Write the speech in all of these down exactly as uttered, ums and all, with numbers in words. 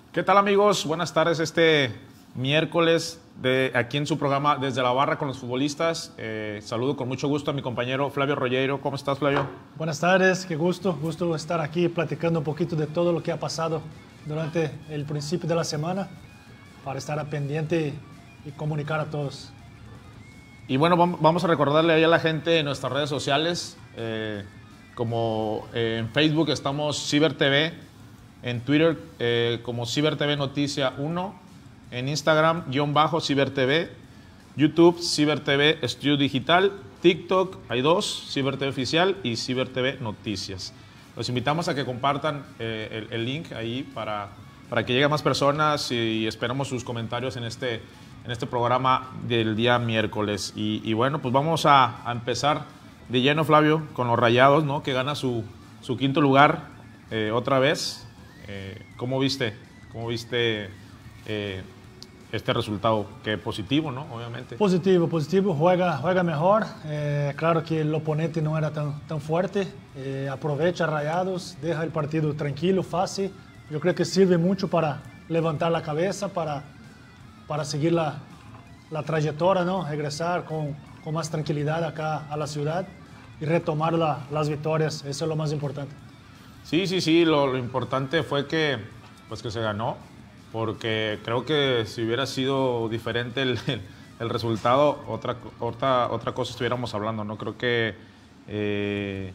¿Qué tal, amigos? Buenas tardes este miércoles de aquí en su programa Desde la Barra con los futbolistas. Eh, saludo con mucho gusto a mi compañero Flavio Rollero. ¿Cómo estás, Flavio? Buenas tardes, qué gusto, gusto estar aquí platicando un poquito de todo lo que ha pasado durante el principio de la semana para estar a pendiente y comunicar a todos. Y bueno, vamos a recordarle ahí a la gente en nuestras redes sociales, eh, como eh, en Facebook estamos Ciber T V, en Twitter eh, como Ciber T V Noticia uno, en Instagram guión bajo Ciber T V, YouTube Ciber T V Estudio Digital, TikTok hay dos, Ciber T V Oficial y Ciber T V Noticias. Los invitamos a que compartan eh, el, el link ahí para, para que llegue a más personas y esperamos sus comentarios en este, en este programa del día miércoles. Y, y bueno, pues vamos a, a empezar de lleno, Flavio, con los Rayados, ¿no? Que gana su, su quinto lugar eh, otra vez. Eh, ¿Cómo viste, cómo viste eh, este resultado? Que positivo, ¿no? Obviamente. Positivo, positivo, juega, juega mejor. Eh, claro que el oponente no era tan, tan fuerte. Eh, aprovecha Rayados, deja el partido tranquilo, fácil. Yo creo que sirve mucho para levantar la cabeza, para, para seguir la, la trayectoria, ¿no? Regresar con, con más tranquilidad acá a la ciudad y retomar la, las victorias. Eso es lo más importante. Sí, sí, sí, lo, lo importante fue que, pues que se ganó, porque creo que si hubiera sido diferente el, el, el resultado, otra, otra, otra cosa estuviéramos hablando, ¿no? Creo que eh,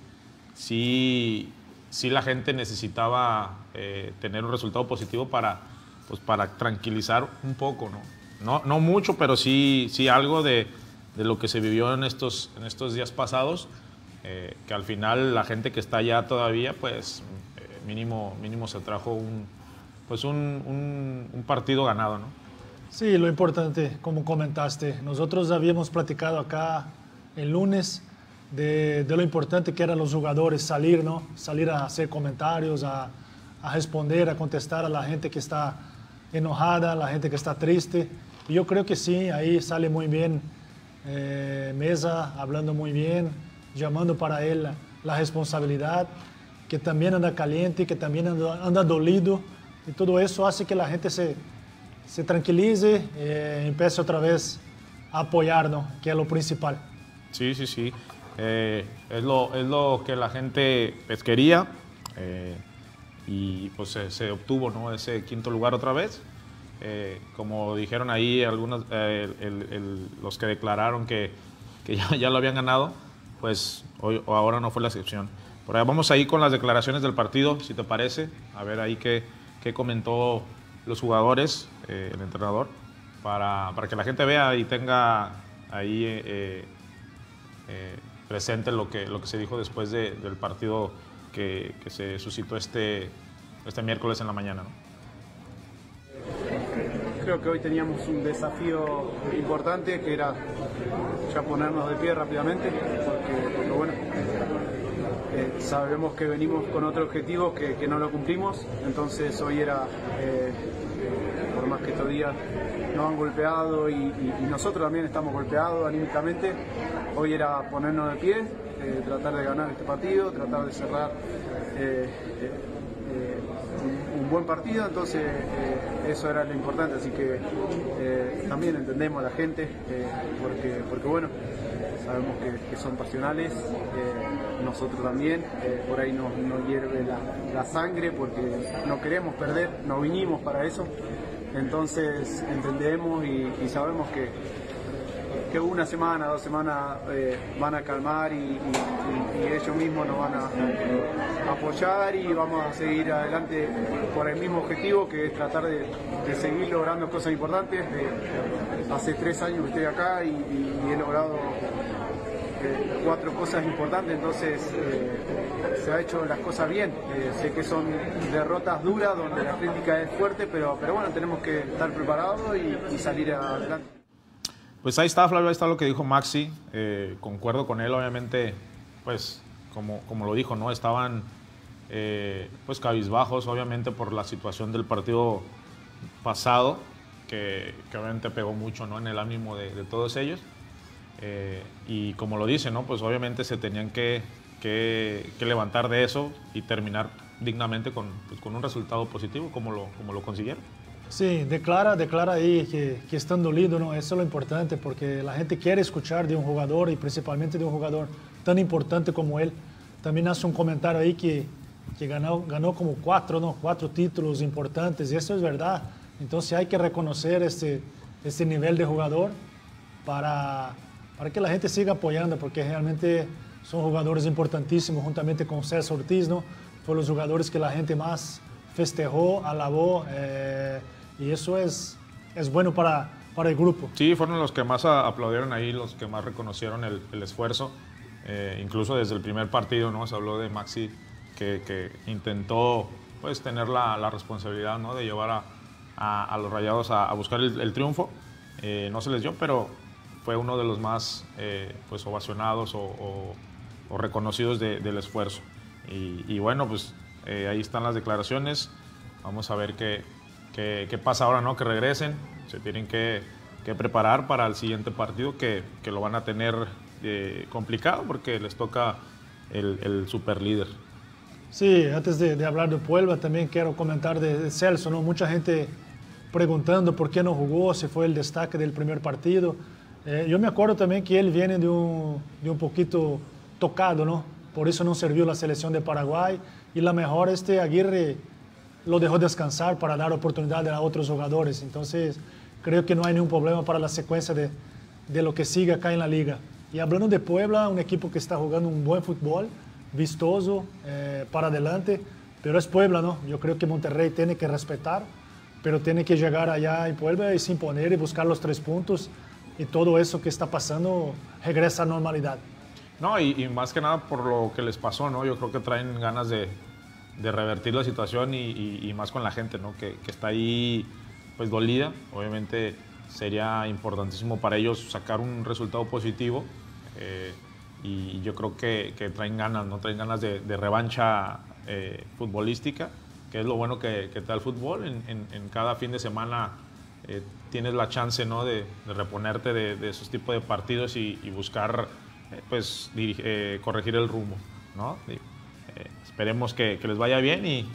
sí, sí la gente necesitaba eh, tener un resultado positivo para, pues para tranquilizar un poco, ¿no? No, no mucho, pero sí, sí algo de, de lo que se vivió en estos, en estos días pasados. Eh, que al final la gente que está allá todavía, pues eh, mínimo, mínimo se trajo un, pues un, un, un partido ganado, ¿no? Sí, lo importante, como comentaste, nosotros habíamos platicado acá el lunes de, de lo importante que eran los jugadores salir, ¿no? Salir a hacer comentarios, a, a responder, a contestar a la gente que está enojada, a la gente que está triste. Y yo creo que sí, ahí sale muy bien eh, Mesa, hablando muy bien, llamando para él la, la responsabilidad, que también anda caliente, que también anda, anda dolido, y todo eso hace que la gente se, se tranquilice y eh, empiece otra vez a apoyarnos, que es lo principal. Sí, sí, sí. Eh, es, lo, es lo que la gente pues, quería eh, y pues se, se obtuvo, ¿no? Ese quinto lugar otra vez. Eh, como dijeron ahí algunos, eh, el, el, los que declararon que, que ya, ya lo habían ganado, pues hoy o ahora no fue la excepción. Por ahí vamos ahí con las declaraciones del partido, si te parece, a ver ahí qué, qué comentó los jugadores, eh, el entrenador, para, para que la gente vea y tenga ahí eh, eh, presente lo que, lo que se dijo después de, del partido que, que se suscitó este, este miércoles en la mañana, ¿no? Creo que hoy teníamos un desafío importante que era ya ponernos de pie rápidamente, porque, porque bueno, eh, sabemos que venimos con otro objetivo que, que no lo cumplimos, entonces hoy era, eh, por más que estos días nos han golpeado y, y, y nosotros también estamos golpeados anímicamente, hoy era ponernos de pie, eh, tratar de ganar este partido, tratar de cerrar eh, eh, eh, un, un buen partido, entonces eh, eso era lo importante, así que eh, también entendemos a la gente, eh, porque, porque bueno, sabemos que, que son pasionales, eh, nosotros también, eh, por ahí nos, nos hierve la, la sangre porque no queremos perder, no vinimos para eso, entonces entendemos y, y sabemos que que una semana, dos semanas eh, van a calmar y, y, y, y ellos mismos nos van a, a apoyar y vamos a seguir adelante por el mismo objetivo, que es tratar de, de seguir logrando cosas importantes. De, hace tres años que estoy acá y, y, y he logrado eh, cuatro cosas importantes, entonces eh, se ha hecho las cosas bien. Eh, sé que son derrotas duras donde la crítica es fuerte, pero, pero bueno, tenemos que estar preparados y, y salir adelante. Pues ahí está, Flavio, ahí está lo que dijo Maxi, eh, concuerdo con él, obviamente, pues como, como lo dijo, ¿no? Estaban eh, pues cabizbajos, obviamente, por la situación del partido pasado, que, que obviamente pegó mucho, ¿no? En el ánimo de, de todos ellos, eh, y como lo dice, ¿no? Pues obviamente se tenían que, que, que levantar de eso y terminar dignamente con, pues, con un resultado positivo como lo, como lo consiguieron. Sí, declara, declara ahí que, que están dolidos, ¿no? Eso es lo importante, porque la gente quiere escuchar de un jugador y principalmente de un jugador tan importante como él. También hace un comentario ahí que, que ganó, ganó como cuatro, ¿no? Cuatro títulos importantes, y eso es verdad. Entonces hay que reconocer este, este nivel de jugador para, para que la gente siga apoyando, porque realmente son jugadores importantísimos, juntamente con César Ortiz, ¿no? Fueron los jugadores que la gente más festejó, alabó, eh, y eso es, es bueno para, para el grupo. Sí, fueron los que más aplaudieron ahí, los que más reconocieron el, el esfuerzo. Eh, incluso desde el primer partido, ¿no? Se habló de Maxi, que, que intentó pues, tener la, la responsabilidad, ¿no? De llevar a, a, a los Rayados a, a buscar el, el triunfo. Eh, no se les dio, pero fue uno de los más eh, pues, ovacionados o, o, o reconocidos de, del esfuerzo. Y, y bueno, pues eh, ahí están las declaraciones. Vamos a ver qué, qué, qué pasa ahora, ¿no? Que regresen. Se tienen que, que preparar para el siguiente partido, que, que lo van a tener eh, complicado porque les toca el, el superlíder. Sí, antes de, de hablar de Puebla, también quiero comentar de, de Celso, ¿no? Mucha gente preguntando por qué no jugó, si fue el destaque del primer partido. Eh, yo me acuerdo también que él viene de un, de un poquito tocado, ¿no? Por eso no sirvió la selección de Paraguay, y la mejor este Aguirre lo dejó descansar para dar oportunidad a otros jugadores. Entonces creo que no hay ningún problema para la secuencia de, de lo que sigue acá en la liga. Y hablando de Puebla, un equipo que está jugando un buen fútbol, vistoso, eh, para adelante, pero es Puebla, ¿no? Yo creo que Monterrey tiene que respetar, pero tiene que llegar allá en Puebla y se imponer y buscar los tres puntos, y todo eso que está pasando regresa a normalidad. No, y, y más que nada por lo que les pasó, ¿no? Yo creo que traen ganas de, de revertir la situación y, y, y más con la gente, ¿no? Que, que está ahí pues dolida. Obviamente sería importantísimo para ellos sacar un resultado positivo, eh, y yo creo que, que traen ganas, ¿no? Traen ganas de, de revancha eh, futbolística, que es lo bueno que, que te da el fútbol. En, en, en cada fin de semana eh, tienes la chance, ¿no? de, de reponerte de, de esos tipos de partidos y, y buscar eh, pues, dirige, eh, corregir el rumbo, ¿no? Y, eh, esperemos que, que les vaya bien y,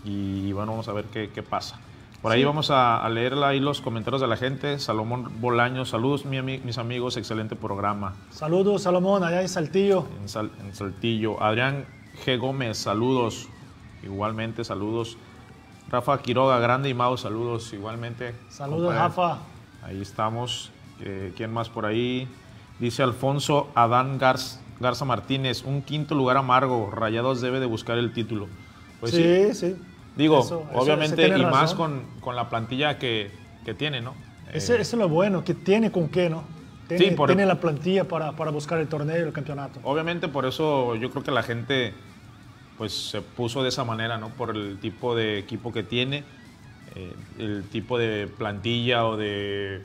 y bueno, vamos a ver qué, qué pasa. Por ahí sí. Vamos a, a leer ahí los comentarios de la gente. Salomón Bolaño, saludos mi, mis amigos, excelente programa. Saludos Salomón, allá en Saltillo. En, Sal, en Saltillo. Adrián G. Gómez, saludos, igualmente saludos. Rafa Quiroga, Grande y Mau, saludos igualmente. Saludos, Rafa. Ahí estamos. Eh, ¿Quién más por ahí? Dice Alfonso Adán Garza, Garza Martínez, un quinto lugar amargo, Rayados debe de buscar el título. Pues sí, sí. sí. Digo, eso, obviamente, eso y razón. más con, con la plantilla que, que tiene, ¿no? Ese, eh, eso es lo bueno, que tiene con qué, ¿no? Tiene, sí, por, tiene la plantilla para, para buscar el torneo y el campeonato. Obviamente, por eso yo creo que la gente pues se puso de esa manera, ¿no? Por el tipo de equipo que tiene, eh, el tipo de plantilla o de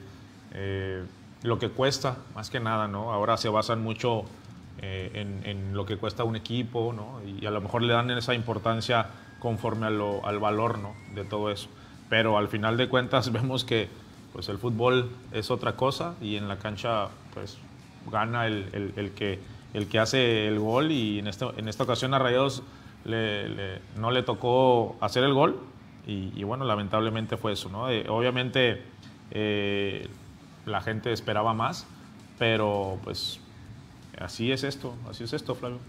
eh, lo que cuesta, más que nada, ¿no? Ahora se basan mucho eh, en, en lo que cuesta un equipo, ¿no? Y a lo mejor le dan esa importancia conforme a lo, al valor, ¿no? De todo eso. Pero al final de cuentas vemos que pues, el fútbol es otra cosa y en la cancha pues, gana el, el, el, que, el que hace el gol, y en esta, en esta ocasión a Rayados le, le, no le tocó hacer el gol y, y bueno, lamentablemente fue eso, ¿no? Eh, obviamente eh, la gente esperaba más, pero pues así es esto, así es esto, Flavio.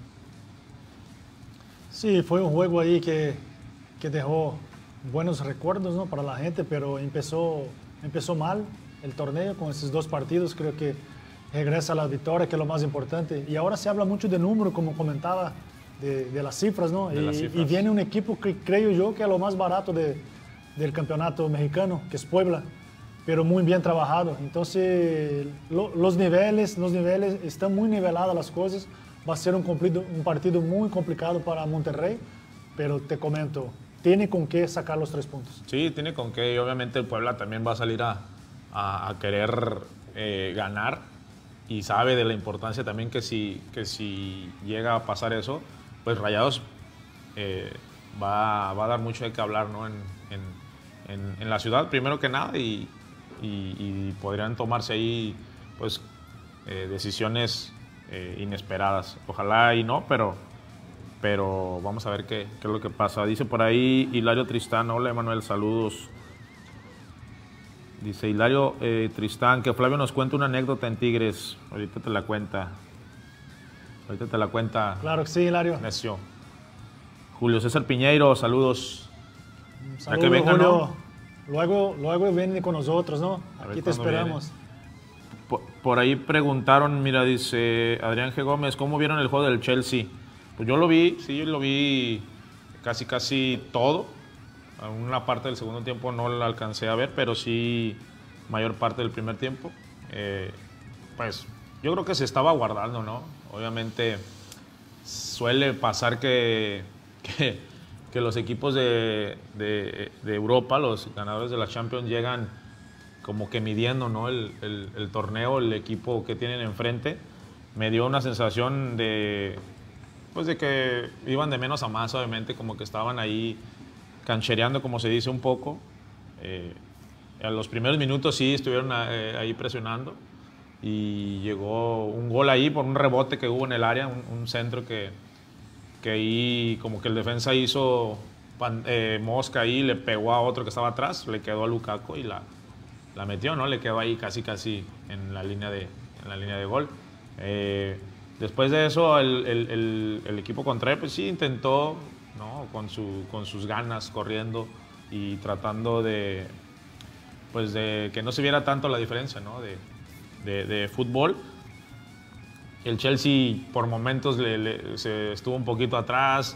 Sí, fue un juego ahí que, que dejó buenos recuerdos, ¿no? Para la gente, pero empezó, empezó mal el torneo con esos dos partidos. Creo que regresa a la victoria, que es lo más importante. Y ahora se habla mucho de número, como comentaba, de, de las cifras, ¿no? De y, las cifras. y viene un equipo que creo yo que es lo más barato de, del campeonato mexicano, que es Puebla, pero muy bien trabajado. Entonces, lo, los niveles, los niveles, están muy niveladas las cosas. Va a ser un, cumplido, un partido muy complicado para Monterrey, pero te comento, tiene con qué sacar los tres puntos. Sí, tiene con qué, y obviamente el Puebla también va a salir a, a, a querer eh, ganar, y sabe de la importancia también que si, que si llega a pasar eso, pues Rayados eh, va, va a dar mucho de qué hablar, ¿no? en, en, en, en la ciudad, primero que nada, y, y, y podrían tomarse ahí pues, eh, decisiones Eh, inesperadas. Ojalá y no, pero pero vamos a ver qué, qué es lo que pasa. Dice por ahí Hilario Tristán, hola Emanuel, saludos. Dice Hilario eh, Tristán, que Flavio nos cuente una anécdota en Tigres. Ahorita te la cuenta. Ahorita te la cuenta. Claro que sí, Hilario. Necio. Julio César Piñeiro, saludos. Saludos, que venga, Julio. ¿no? Luego, luego viene con nosotros, ¿no? A ver Aquí te cuándo esperamos. Por, por ahí preguntaron, mira, dice Adrián G. Gómez, ¿cómo vieron el juego del Chelsea? Pues yo lo vi, sí, yo lo vi casi, casi todo. Una parte del segundo tiempo no la alcancé a ver, pero sí mayor parte del primer tiempo. Eh, pues yo creo que se estaba guardando, ¿no? Obviamente suele pasar que, que, que los equipos de, de, de Europa, los ganadores de la Champions, llegan como que midiendo, ¿no? el, el, el torneo, el equipo que tienen enfrente. Me dio una sensación de, pues de que iban de menos a más, obviamente, como que estaban ahí canchereando, como se dice un poco. Eh, a los primeros minutos sí estuvieron eh, ahí presionando y llegó un gol ahí por un rebote que hubo en el área, un, un centro que, que ahí como que el defensa hizo pan, eh, mosca ahí, le pegó a otro que estaba atrás, le quedó a Lukaku y la, la metió, ¿no? Le quedó ahí casi casi en la línea de, en la línea de gol. Eh, después de eso el, el, el, el equipo contrario pues sí intentó, ¿no? Con, su, con sus ganas, corriendo y tratando de, pues de que no se viera tanto la diferencia, ¿no? de, de, de fútbol. El Chelsea por momentos le, le, se estuvo un poquito atrás,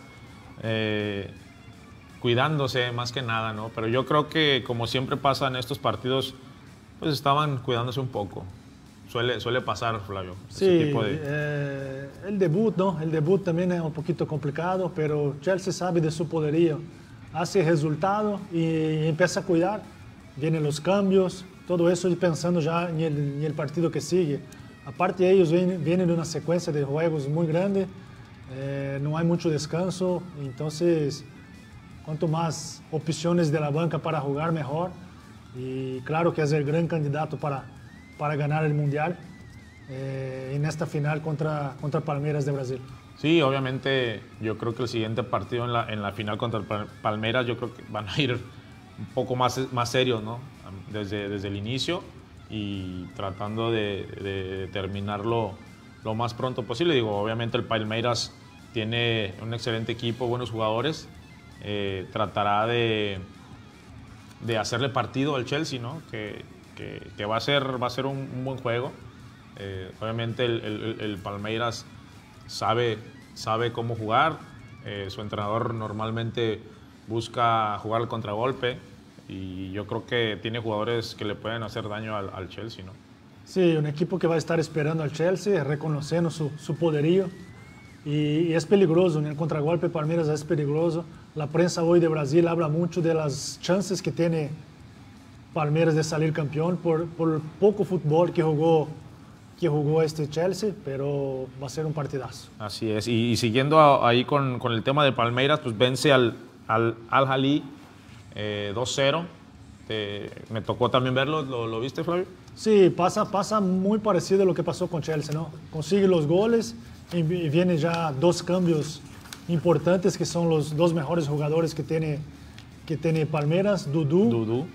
eh, cuidándose más que nada, ¿no? Pero yo creo que como siempre pasa en estos partidos, pues estaban cuidándose un poco. Suele, suele pasar, Flavio. Sí, ese tipo de... eh, el debut, ¿no? El debut también es un poquito complicado, pero Chelsea sabe de su poderío. Hace resultado y empieza a cuidar. Vienen los cambios, todo eso y pensando ya en el, en el partido que sigue. Aparte, ellos vienen, vienen de una secuencia de juegos muy grande, eh, no hay mucho descanso, entonces, cuanto más opciones de la banca para jugar, mejor. Y claro que es el gran candidato para para ganar el Mundial eh, en esta final contra, contra Palmeiras de Brasil. Sí, obviamente yo creo que el siguiente partido en la, en la final contra el Palmeiras yo creo que van a ir un poco más, más serios, ¿no? Desde, desde el inicio y tratando de, de terminarlo lo más pronto posible. Digo, obviamente el Palmeiras tiene un excelente equipo, buenos jugadores, eh, tratará de, de hacerle partido al Chelsea, ¿no? Que, Que, que va a ser, va a ser un, un buen juego. Eh, obviamente el, el, el Palmeiras sabe, sabe cómo jugar. Eh, su entrenador normalmente busca jugar al contragolpe y yo creo que tiene jugadores que le pueden hacer daño al, al Chelsea, ¿no? Sí, un equipo que va a estar esperando al Chelsea, reconociendo su, su poderío y, y es peligroso. En el contragolpe Palmeiras es peligroso. La prensa hoy de Brasil habla mucho de las chances que tiene Palmeiras de salir campeón por, por poco fútbol que jugó, que jugó este Chelsea, pero va a ser un partidazo. Así es, y, y siguiendo a, ahí con, con el tema de Palmeiras, pues vence al Al, al Ahly eh, dos cero. Eh, me tocó también verlo, ¿lo, lo viste, Flavio? Sí, pasa, pasa muy parecido a lo que pasó con Chelsea, ¿no? Consigue los goles y, y vienen ya dos cambios importantes que son los dos mejores jugadores que tiene que tiene Palmeiras, Dudu, Dudu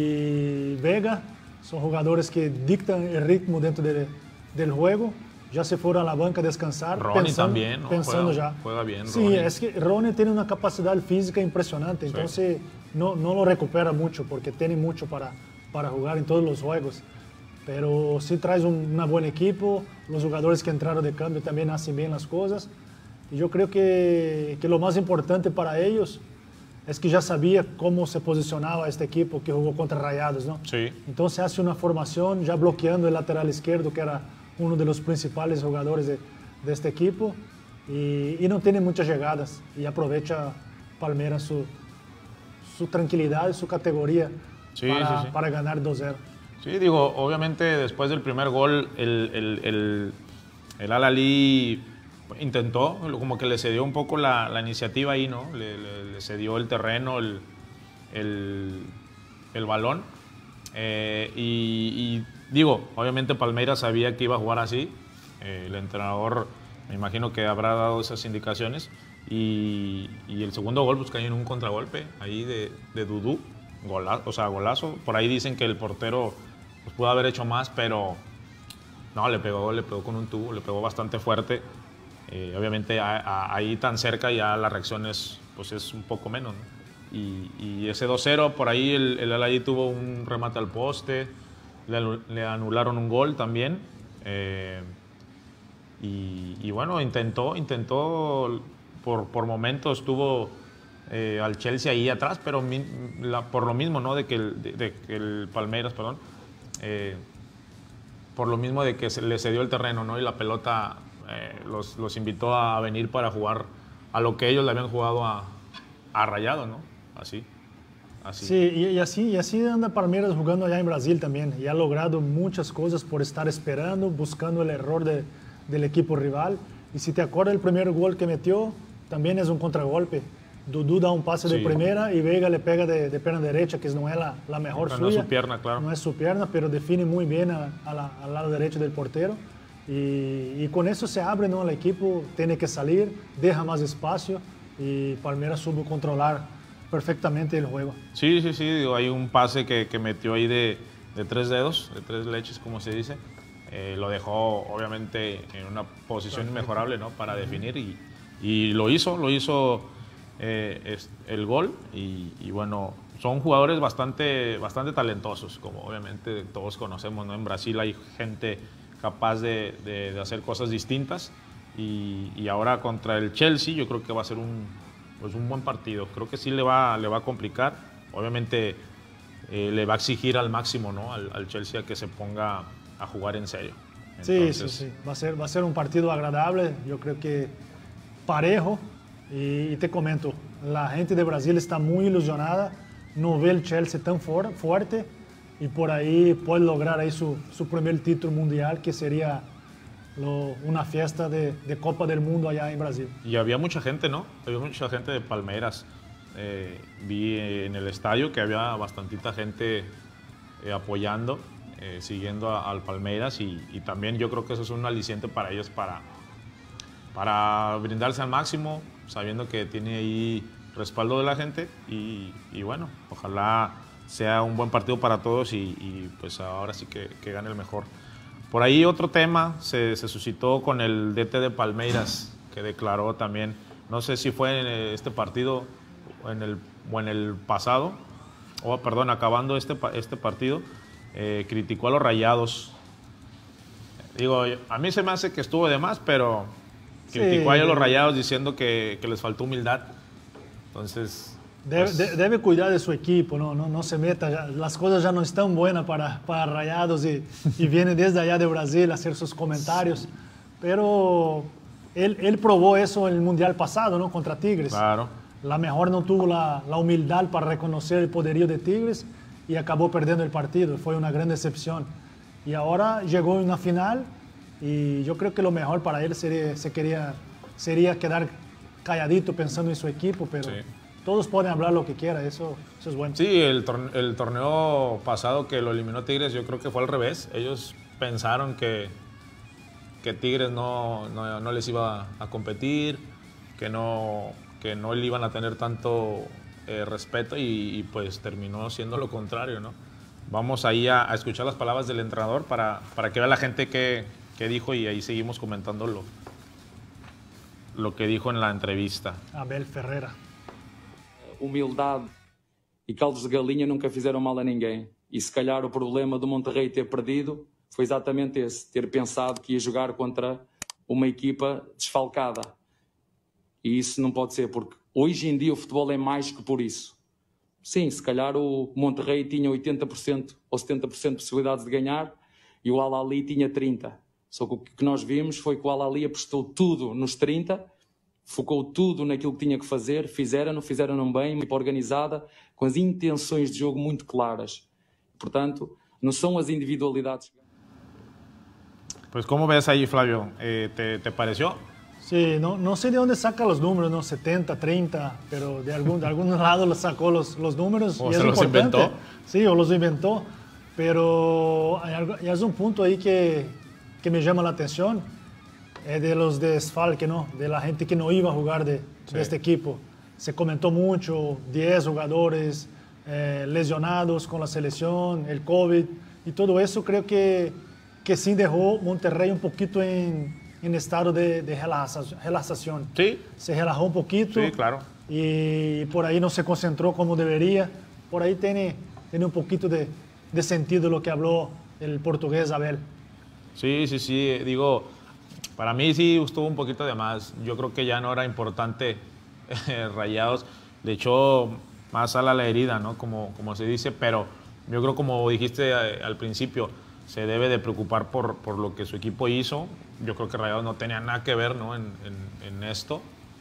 y Vega. Son jugadores que dictan el ritmo dentro de, del juego. Ya se fueron a la banca a descansar. Ronnie pensando, también, ¿no? Pensando juega, ya. Juega bien, Sí, Ronnie. es que Ronnie tiene una capacidad física impresionante. Entonces, sí. no, no lo recupera mucho porque tiene mucho para, para jugar en todos los juegos. Pero sí traes un una buen equipo. Los jugadores que entraron de cambio también hacen bien las cosas. Y yo creo que, que lo más importante para ellos es que ya sabía cómo se posicionaba este equipo que jugó contra Rayados, ¿no? Sí. Entonces hace una formación ya bloqueando el lateral izquierdo, que era uno de los principales jugadores de, de este equipo, y, y no tiene muchas llegadas, y aprovecha Palmeiras su, su tranquilidad y su categoría sí, para, sí, sí. para ganar dos cero. Sí, digo, obviamente después del primer gol, el, el, el, el Al Ahly intentó, como que le cedió un poco la, la iniciativa ahí, ¿no? Le, le, le cedió el terreno, el, el, el balón. Eh, y, y digo, obviamente Palmeiras sabía que iba a jugar así. Eh, el entrenador Me imagino que habrá dado esas indicaciones. Y, y el segundo gol pues cayó en un contragolpe ahí de, de Dudú, golazo, o sea, golazo. Por ahí dicen que el portero pues, pudo haber hecho más, pero no, le pegó, le pegó con un tubo, le pegó bastante fuerte. Eh, obviamente a, a, ahí tan cerca ya la reacción es, pues, es un poco menos, ¿no? Y, y ese dos cero, por ahí el, el Al-Ahly tuvo un remate al poste, le, le anularon un gol también. Eh, y, y bueno, intentó, intentó por, por momentos tuvo eh, al Chelsea ahí atrás, pero mi, la, por lo mismo, ¿no? De que el, de, de que el Palmeiras, perdón, eh, por lo mismo de que se le cedió el terreno, ¿no? Y la pelota eh, los, los invitó a venir para jugar a lo que ellos le habían jugado a, a Rayado, ¿no? Así. Así. Sí, y, y, así, y así anda Palmeiras jugando allá en Brasil también. Y ha logrado muchas cosas por estar esperando, buscando el error de, del equipo rival. Y si te acuerdas, el primer gol que metió también es un contragolpe. Dudú da un pase sí. de primera y Veiga le pega de, de pierna derecha, que no es la, la mejor no, suya. No es su pierna, claro. No es su pierna, pero define muy bien a, a la, al lado derecho del portero. Y, y con eso se abre, ¿no? El equipo tiene que salir, deja más espacio y Palmeiras supo controlar perfectamente el juego. Sí, sí, sí. Digo, hay un pase que, que metió ahí de, de tres dedos, de tres leches, como se dice. Eh, lo dejó, obviamente, en una posición inmejorable, ¿no? Para definir y, y lo hizo, lo hizo eh, es, el gol. Y, y bueno, son jugadores bastante, bastante talentosos, como obviamente todos conocemos, ¿no? En Brasil hay gente capaz de, de, de hacer cosas distintas. Y, y ahora contra el Chelsea yo creo que va a ser un, pues un buen partido. Creo que sí le va, le va a complicar. Obviamente eh, le va a exigir al máximo, ¿no? al, al Chelsea a que se ponga a jugar en serio. Entonces, sí, sí, sí. Va a ser, va a ser un partido agradable. Yo creo que parejo. Y, y te comento, la gente de Brasil está muy ilusionada. No ve el Chelsea tan for, fuerte. Y por ahí puede lograr ahí su, su primer título mundial, que sería Lo, una fiesta de, de Copa del Mundo allá en Brasil. Y había mucha gente, ¿no? Había mucha gente de Palmeiras. Eh, vi en el estadio que había bastantita gente eh, apoyando, eh, siguiendo a, al Palmeiras y, y también yo creo que eso es un aliciente para ellos para, para brindarse al máximo, sabiendo que tiene ahí respaldo de la gente y, y bueno, ojalá sea un buen partido para todos y, y pues ahora sí que, que gane el mejor. Por ahí otro tema se, se suscitó con el D T de Palmeiras, que declaró también, no sé si fue en este partido o en el, o en el pasado, o perdón, acabando este, este partido, eh, criticó a los Rayados. Digo, a mí se me hace que estuvo de más, pero criticó sí. a los Rayados diciendo que, que les faltó humildad. Entonces... Debe, de, debe cuidar de su equipo, no, no, no se meta, ya, las cosas ya no están buenas para, para Rayados y, y viene desde allá de Brasil a hacer sus comentarios, pero él, él probó eso en el Mundial pasado, ¿no? Contra Tigres. Claro. La mejor no tuvo la, la humildad para reconocer el poderío de Tigres y acabó perdiendo el partido, fue una gran decepción. Y ahora llegó en una final y yo creo que lo mejor para él sería, se quería, sería quedar calladito pensando en su equipo, pero... Sí. Todos pueden hablar lo que quieran, eso, eso es bueno. Sí, el, torneo, el torneo pasado que lo eliminó Tigres, yo creo que fue al revés. Ellos pensaron que, que Tigres no, no, no les iba a competir, que no, que no le iban a tener tanto eh, respeto y, y pues terminó siendo lo contrario, ¿no? Vamos ahí a, a escuchar las palabras del entrenador para, para que vea la gente qué, qué dijo y ahí seguimos comentando lo, lo que dijo en la entrevista. Abel Ferreira. Humildade e caldos de galinha nunca fizeram mal a ninguém. E se calhar o problema do Monterrey ter perdido foi exatamente esse, ter pensado que ia jogar contra uma equipa desfalcada. E isso não pode ser, porque hoje em dia o futebol é mais que por isso. Sim, se calhar o Monterrey tinha oitenta por cento ou setenta por cento de possibilidades de ganhar e o Al-Ahly tinha trinta por cento. Só que o que nós vimos foi que o Al-Ahly apostou tudo nos trinta por cento, focou tudo naquilo que tinha que fazer, fizeram-no, fizeram-no bem, uma equipa organizada, com as intenções de jogo muito claras. Portanto, não são as individualidades. Pues, ¿cómo ves ahí, Flavio? Eh, ¿te, ¿Te pareció? Sí, no, no sé de dónde saca los números, ¿no? setenta, treinta, pero de algún, de algún lado los sacó los, los números. ¿O y se es los importante. inventó? Sí, o los inventó. Pero hay, algo, hay un punto ahí que, que me llama la atención. es de los desfalques, ¿no? De la gente que no iba a jugar de, Sí. de este equipo. Se comentó mucho, diez jugadores eh, lesionados con la selección, el COVID, y todo eso creo que, que sí dejó Monterrey un poquito en, en estado de, de relajación, relajación. Sí, Se relajó un poquito. sí, claro. Y por ahí no se concentró como debería. Por ahí tiene, tiene un poquito de, de sentido lo que habló el portugués Abel. Sí, sí, sí. Digo, para mí sí estuvo un poquito de más. Yo creo que ya no era importante eh, Rayados. Le echó más sal a la herida, ¿no? Como, como se dice, pero yo creo, como dijiste eh, al principio, se debe de preocupar por, por lo que su equipo hizo. Yo creo que Rayados no tenía nada que ver, ¿no? en, en, en esto.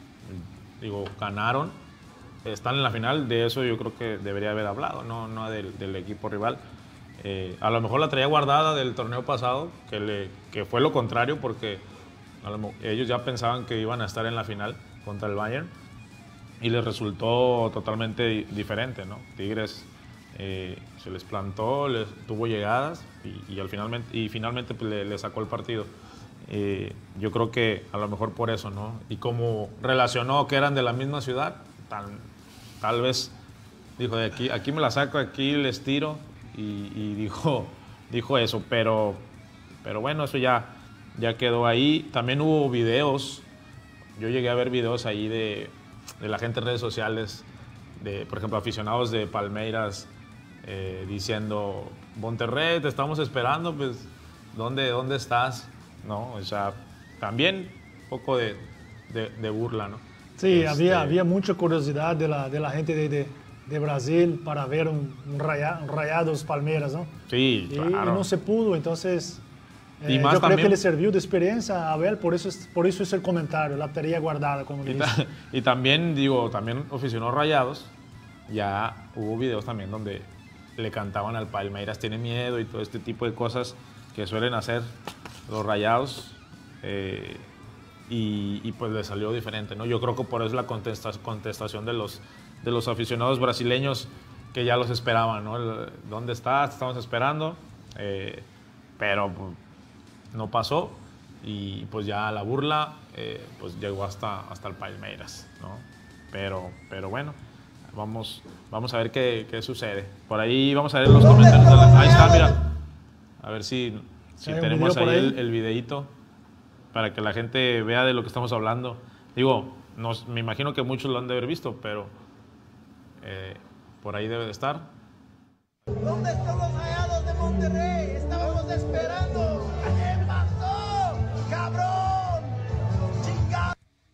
Digo, ganaron, están en la final, de eso yo creo que debería haber hablado, no, no del, del equipo rival. Eh, a lo mejor la traía guardada del torneo pasado, que, le, que fue lo contrario, porque a lo, ellos ya pensaban que iban a estar en la final contra el Bayern y les resultó totalmente di, diferente, ¿no? Tigres eh, se les plantó, les, tuvo llegadas y, y, al finalmente, y finalmente pues, le, le sacó el partido. Eh, yo creo que a lo mejor por eso, ¿no? Y como relacionó que eran de la misma ciudad, tal, tal vez dijo, de aquí, aquí me la saco, aquí les tiro, y, y dijo, dijo eso, pero, pero bueno, eso ya, ya quedó ahí. También hubo videos, yo llegué a ver videos ahí de, de la gente en redes sociales, de, por ejemplo, aficionados de Palmeiras, eh, diciendo, Monterrey, te estamos esperando, pues, ¿dónde, dónde estás? ¿No? O sea, también un poco de, de, de burla, ¿no? Sí, este... había, había mucha curiosidad de la, de la gente de, de, de Brasil para ver un, un, raya, un Rayados Palmeiras, ¿no? Sí, y, claro. Y no se pudo, entonces eh, y más yo también, creo que le sirvió de experiencia a Abel, por eso es, por eso es el comentario, la teoría guardada, como y, dice. ta y también, digo, también aficionó Rayados, ya hubo videos también donde le cantaban al Palmeiras, tiene miedo y todo este tipo de cosas que suelen hacer los Rayados, eh, y, y pues le salió diferente, ¿no? Yo creo que por eso la contesta contestación de los, de los aficionados brasileños, que ya los esperaban, ¿no? El, ¿dónde estás? Te estamos esperando, eh, pero pues, no pasó, y pues ya la burla eh, pues llegó hasta, hasta el Palmeiras, ¿no? Pero, pero bueno, vamos, vamos a ver qué, qué sucede. Por ahí vamos a ver los comentarios. De la, ahí está, mira, a ver si... Si sí, tenemos ahí, ahí el, el videíto para que la gente vea de lo que estamos hablando. Digo, nos, me imagino que muchos lo han de haber visto, pero eh, por ahí debe de estar. ¿Dónde están los Rayados de Monterrey? Estábamos esperando. ¿Qué pasó? ¡Cabrón! ¡Chingado!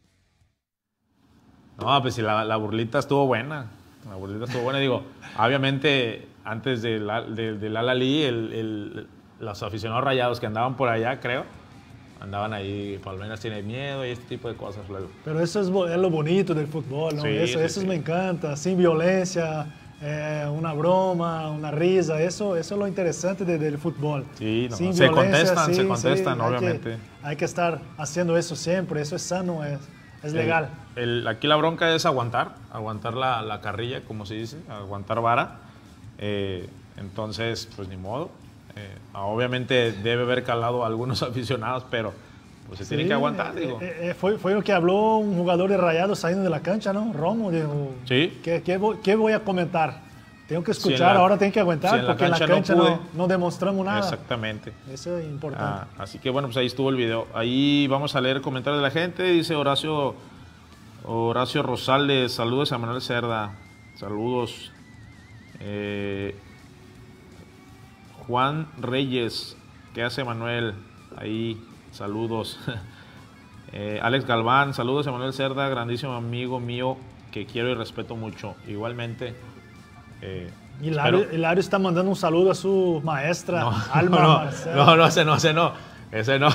No, pues si la, la burlita estuvo buena. La burlita estuvo buena. Digo, obviamente, antes del de, de Al-Ahly, el... el los aficionados Rayados que andaban por allá, creo, andaban ahí, Palmeiras tiene miedo y este tipo de cosas luego. Pero eso es, es lo bonito del fútbol, ¿no? Sí, eso sí, eso sí. me encanta, sin violencia, eh, una broma, una risa, eso, eso es lo interesante de, del fútbol. Sí, no, sin se violencia, contestan, sí, se contestan, sí, obviamente. Hay que, hay que estar haciendo eso siempre, eso es sano, es, es legal. El, el, aquí la bronca es aguantar, aguantar la, la carrilla, como se dice, aguantar vara. Eh, entonces, pues ni modo. Eh, obviamente debe haber calado a algunos aficionados, pero pues se sí, tiene que aguantar, digo. Eh, eh, fue, fue lo que habló un jugador de Rayados saliendo de la cancha, ¿no? Romo dijo, sí. ¿qué, qué, voy, ¿qué voy a comentar? Tengo que escuchar, si la, ahora tengo que aguantar, si porque en la cancha, en la cancha no, no, no demostramos nada. Exactamente. Eso es importante. Ah, así que bueno, pues ahí estuvo el video. Ahí vamos a leer comentarios de la gente. Dice Horacio, Horacio Rosales, saludos a Manuel Cerda, saludos. Eh, Juan Reyes, ¿qué hace Manuel? Ahí, saludos. eh, Alex Galván, saludos a Manuel Cerda, grandísimo amigo mío que quiero y respeto mucho. Igualmente. Eh, Hilario, Hilario está mandando un saludo a su maestra, no, Alma no, Marcela. No, no, ese no, ese no. Ese no.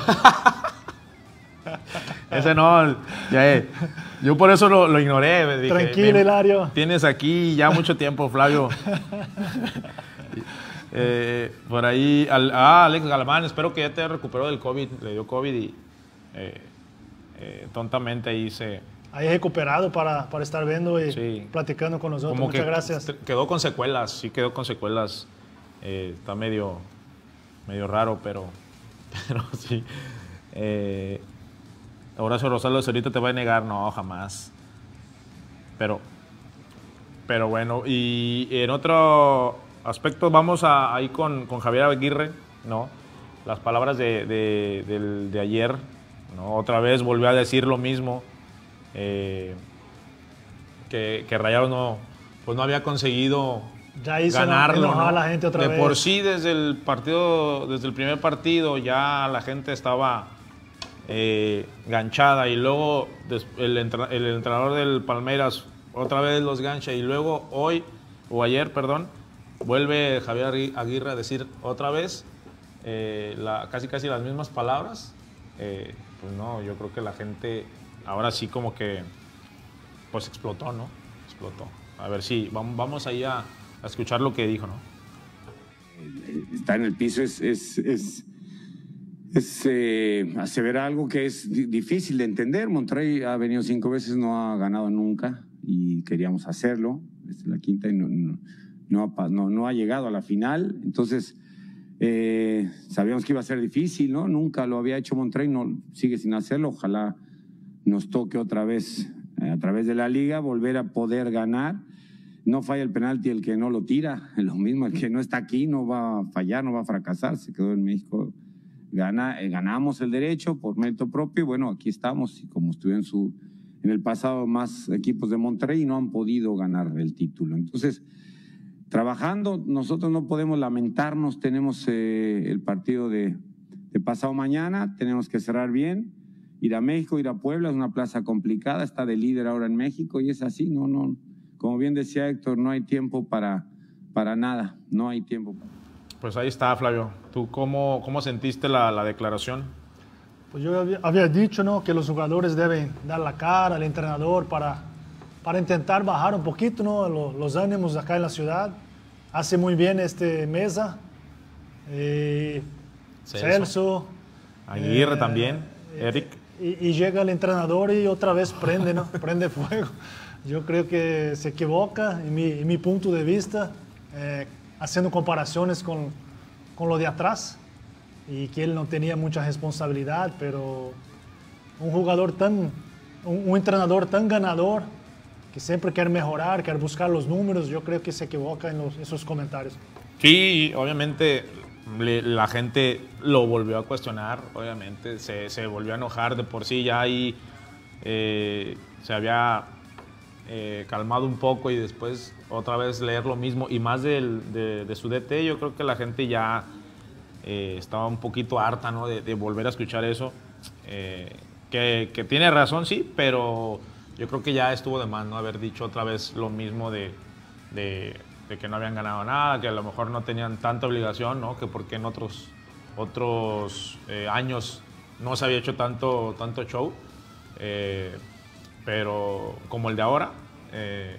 Ese no. Ya, eh. Yo por eso lo, lo ignoré. Dije, tranquilo, Hilario. Tienes aquí ya mucho tiempo, Flavio. Eh, por ahí, al, ah, Alex Galván, espero que ya te recuperó del COVID, le dio COVID y eh, eh, tontamente ahí se... Ahí recuperado para, para estar viendo y sí. platicando con nosotros, Como muchas que gracias. Quedó con secuelas, sí quedó con secuelas, eh, está medio, medio raro, pero, pero sí. Eh, Horacio Rosales ahorita te va a negar, no, jamás. Pero, pero bueno, y en otro aspecto vamos a, ahí con, con Javier Aguirre, ¿no? Las palabras de, de, de, de ayer, ¿no? Otra vez volvió a decir lo mismo, eh, que, que Rayados no, pues no había conseguido ya hizo ganarlo, enojar ¿no? a la gente otra de vez. por sí desde el partido, desde el primer partido ya la gente estaba eh, ganchada y luego el, entra, el entrenador del Palmeiras otra vez los gancha y luego hoy o ayer, perdón, vuelve Javier Aguirre a decir otra vez eh, la, casi casi las mismas palabras. Eh, pues no, yo creo que la gente ahora sí como que pues explotó, ¿no? Explotó. A ver si vamos, vamos ahí a, a escuchar lo que dijo, ¿no? Estar en el piso es, es, es, es eh, aseverar algo que es difícil de entender. Monterrey ha venido cinco veces, no ha ganado nunca y queríamos hacerlo. Esta es la quinta y no, no, no, ha, no, no ha llegado a la final. Entonces, eh, sabíamos que iba a ser difícil, ¿no? Nunca lo había hecho Monterrey, no, sigue sin hacerlo. Ojalá nos toque otra vez eh, a través de la liga volver a poder ganar. No falla el penalti el que no lo tira, lo mismo, el que no está aquí no va a fallar, no va a fracasar, se quedó en México. Gana, eh, ganamos el derecho por mérito propio, y bueno, aquí estamos, y como estuvieron en, su, en el pasado más equipos de Monterrey, no han podido ganar el título. Entonces, trabajando, nosotros no podemos lamentarnos, tenemos eh, el partido de, de pasado mañana, tenemos que cerrar bien, ir a México, ir a Puebla, es una plaza complicada, está de líder ahora en México, y es así, no, no. Como bien decía Héctor, no hay tiempo para, para nada, no hay tiempo. Para... Pues ahí está, Flavio. ¿Tú cómo, cómo sentiste la, la declaración? Pues yo había, había dicho, ¿no?, que los jugadores deben dar la cara al entrenador para, para intentar bajar un poquito, ¿no?, los, los ánimos acá en la ciudad. Hace muy bien este Mesa, eh, Celso, Celso Aguirre eh, también, eh, Eric. Y, y llega el entrenador y otra vez prende, ¿no? Prende fuego. Yo creo que se equivoca, en mi, en mi punto de vista, eh, haciendo comparaciones con, con lo de atrás, y que él no tenía mucha responsabilidad, pero un jugador tan, un, un entrenador tan ganador, que siempre quiere mejorar, quiere buscar los números, yo creo que se equivoca en los, esos comentarios. Sí, obviamente le, la gente lo volvió a cuestionar, obviamente se, se volvió a enojar, de por sí ya ahí eh, se había... Eh, calmado un poco y después otra vez leer lo mismo y más del, de, de su D T. Yo creo que la gente ya eh, estaba un poquito harta, ¿no?, de, de volver a escuchar eso, eh, que, que tiene razón, sí, pero yo creo que ya estuvo de más, ¿no?, haber dicho otra vez lo mismo de, de, de que no habían ganado nada, que a lo mejor no tenían tanta obligación, ¿no?, que porque en otros, otros eh, años no se había hecho tanto, tanto show, eh, pero como el de ahora, eh,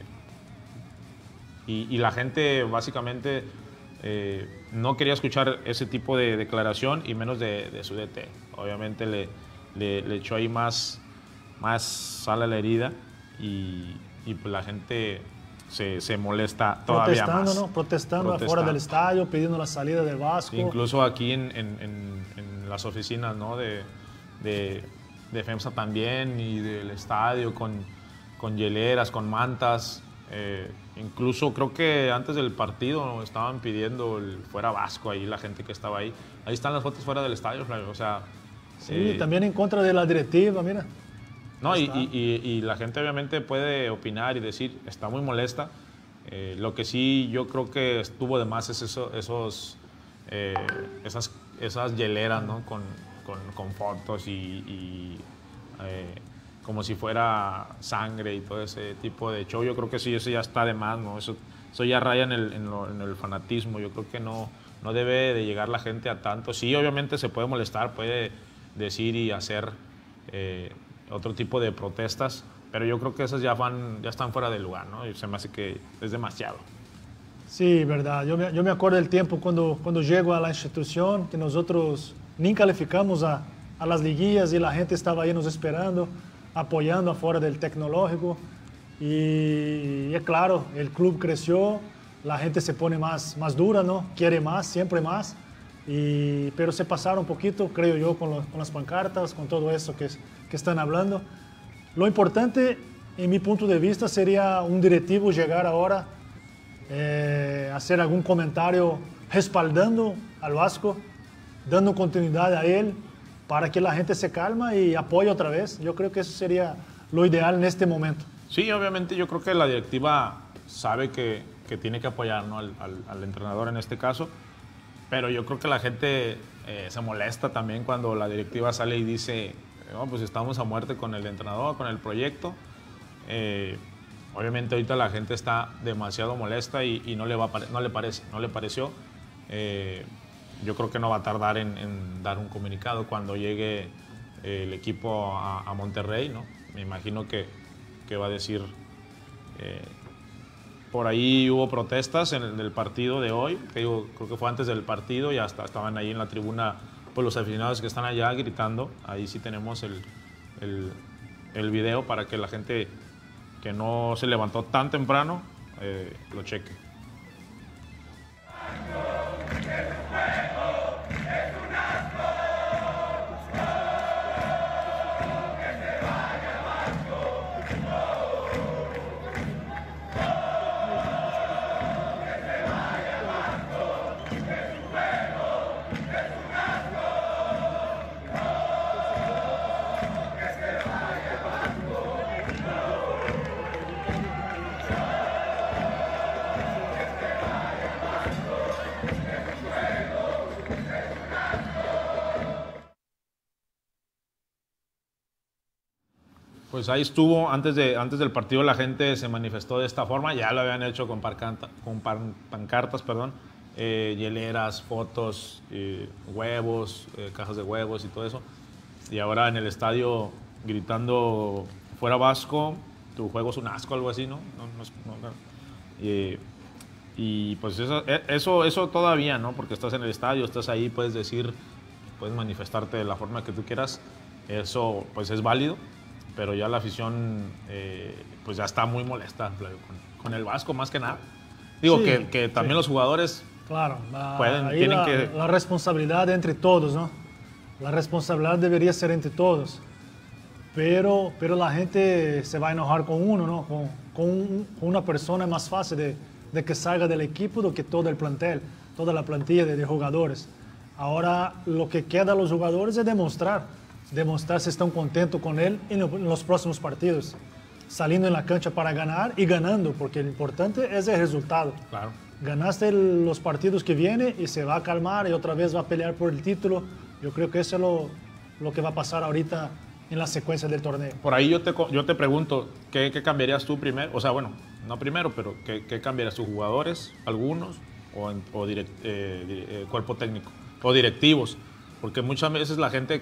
y, y la gente básicamente eh, no quería escuchar ese tipo de declaración y menos de, de su D T. Obviamente le, le, le echó ahí más, más sal a la herida y, y pues la gente se, se molesta todavía Protestando, más. ¿no? Protestando, Protestando afuera del estadio, pidiendo la salida del Vasco. Incluso aquí en, en, en, en las oficinas, ¿no?, de, de de FEMSA también y del estadio con, con hieleras, con mantas. Eh, incluso creo que antes del partido estaban pidiendo el fuera Vasco ahí, la gente que estaba ahí. Ahí están las fotos fuera del estadio, Flavio. O sea, sí, eh, también en contra de la directiva, mira. No, y, y, y, y la gente obviamente puede opinar y decir, está muy molesta. Eh, lo que sí yo creo que estuvo de más es eso, esos, eh, esas, esas hieleras, ¿no?, con, con, con fotos y, y eh, como si fuera sangre y todo ese tipo de show. Yo creo que sí, eso ya está de más, ¿no? Eso, eso ya raya en el, en, lo, en el fanatismo. Yo creo que no, no debe de llegar la gente a tanto. Sí, obviamente se puede molestar, puede decir y hacer eh, otro tipo de protestas, pero yo creo que esas ya, van, ya están fuera de lugar, ¿no? Y se me hace que es demasiado. Sí, verdad. Yo me, yo me acuerdo del tiempo cuando, cuando llego a la institución, que nosotros ni calificamos a, a las liguillas y la gente estaba ahí nos esperando, apoyando afuera del tecnológico. Y, y es claro, el club creció, la gente se pone más, más dura, ¿no? Quiere más, siempre más. y, pero se pasaron un poquito, creo yo, con, lo, con las pancartas, con todo eso que, que están hablando. Lo importante, en mi punto de vista, sería un directivo llegar ahora eh, a hacer algún comentario respaldando al Vasco, dando continuidad a él, para que la gente se calma y apoye otra vez. Yo creo que eso sería lo ideal en este momento. Sí, obviamente yo creo que la directiva sabe que, que tiene que apoyar, ¿no? al, al, al entrenador en este caso, pero yo creo que la gente eh, se molesta también cuando la directiva sale y dice, oh, pues estamos a muerte con el entrenador, con el proyecto. Eh, obviamente ahorita la gente está demasiado molesta y, y no, le va, no le parece, no le pareció. Eh, yo creo que no va a tardar en, en dar un comunicado cuando llegue eh, el equipo a, a Monterrey, ¿no? Me imagino que, que va a decir, eh, por ahí hubo protestas en el, el partido de hoy, que digo, creo que fue antes del partido y hasta estaban ahí en la tribuna pues, los aficionados que están allá gritando. Ahí sí tenemos el, el, el video para que la gente que no se levantó tan temprano eh, lo cheque. Pues ahí estuvo, antes, de, antes del partido la gente se manifestó de esta forma, ya lo habían hecho con, parcanta, con pan, pancartas, perdón, eh, hieleras, fotos, eh, huevos, eh, cajas de huevos y todo eso. Y ahora en el estadio gritando, fuera Vasco, tu juego es un asco, algo así, ¿no? no, no, no, no. Y, y pues eso, eso, eso todavía, ¿no? Porque estás en el estadio, estás ahí, puedes decir, puedes manifestarte de la forma que tú quieras, eso pues es válido. Pero ya la afición eh, pues ya está muy molesta con, con el Vasco más que nada. Digo sí, que, que también sí. Los jugadores claro, la, pueden, ahí tienen la, que... La responsabilidad entre todos, ¿no? La responsabilidad debería ser entre todos. Pero, pero la gente se va a enojar con uno, ¿no? Con, con, un, con una persona es más fácil de, de que salga del equipo do que todo el plantel, toda la plantilla de, de jugadores. Ahora lo que queda a los jugadores es demostrar. demostrar si estão contentos com ele nos próximos partidos, salindo na cancha para ganhar e ganhando, porque o importante é o resultado. Claro. Ganaste el, os partidos que vienen e se vai calmar e outra vez vai pelear por el título. Eu creio que isso é lo, lo que vai passar ahorita en la secuencia del torneo. Por ahí yo te, yo te pregunto, ¿qué, qué cambiarías tú primero? O sea, bueno, no primero, pero ¿qué, qué cambiarías tus jugadores, algunos, o, en, o direct, eh, eh, cuerpo técnico, o directivos? Porque muchas veces la gente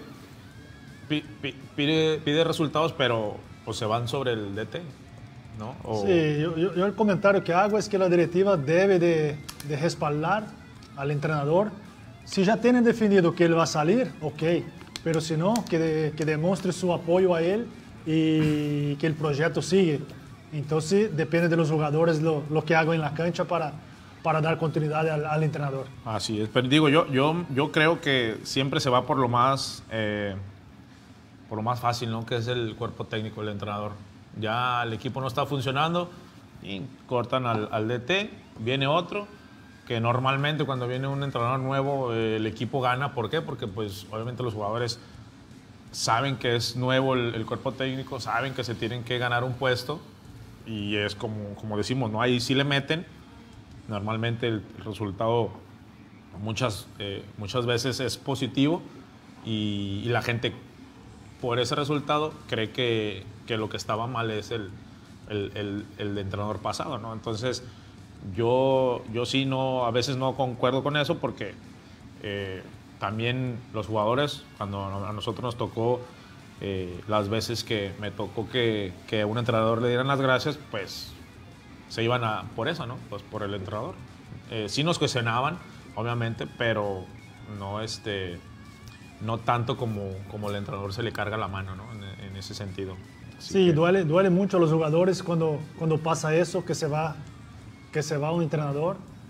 Pide, pide resultados, pero pues, se van sobre el D T, ¿no? O... Sí, yo, yo, yo el comentario que hago es que la directiva debe de, de respaldar al entrenador. Si ya tienen definido que él va a salir, ok, pero si no, que, de, que demuestre su apoyo a él y que el proyecto sigue. Entonces depende de los jugadores lo, lo que hago en la cancha para, para dar continuidad al, al entrenador. Así es, pero digo, yo, yo, yo creo que siempre se va por lo más... Eh... por lo más fácil, ¿no? Que es el cuerpo técnico, el entrenador. Ya el equipo no está funcionando y cortan al, al D T, viene otro, que normalmente cuando viene un entrenador nuevo eh, el equipo gana. ¿Por qué? Porque pues obviamente los jugadores saben que es nuevo el, el cuerpo técnico, saben que se tienen que ganar un puesto y es como, como decimos, ¿no? Ahí sí le meten. Normalmente el, el resultado muchas, eh, muchas veces es positivo y, y la gente por ese resultado cree que, que lo que estaba mal es el, el, el, el entrenador pasado, ¿no? Entonces yo, yo sí no, a veces no concuerdo con eso porque eh, también los jugadores, cuando a nosotros nos tocó eh, las veces que me tocó que, que a un entrenador le dieran las gracias, pues se iban a, por eso, ¿no? Pues por el entrenador. Eh, sí nos cuestionaban, obviamente, pero no este... no tanto como, como el entrenador se le carga la mano, ¿no? en, en ese sentido. Así sí, que... duele, duele mucho a los jugadores cuando, cuando pasa eso, que se va, que se va un entrenador.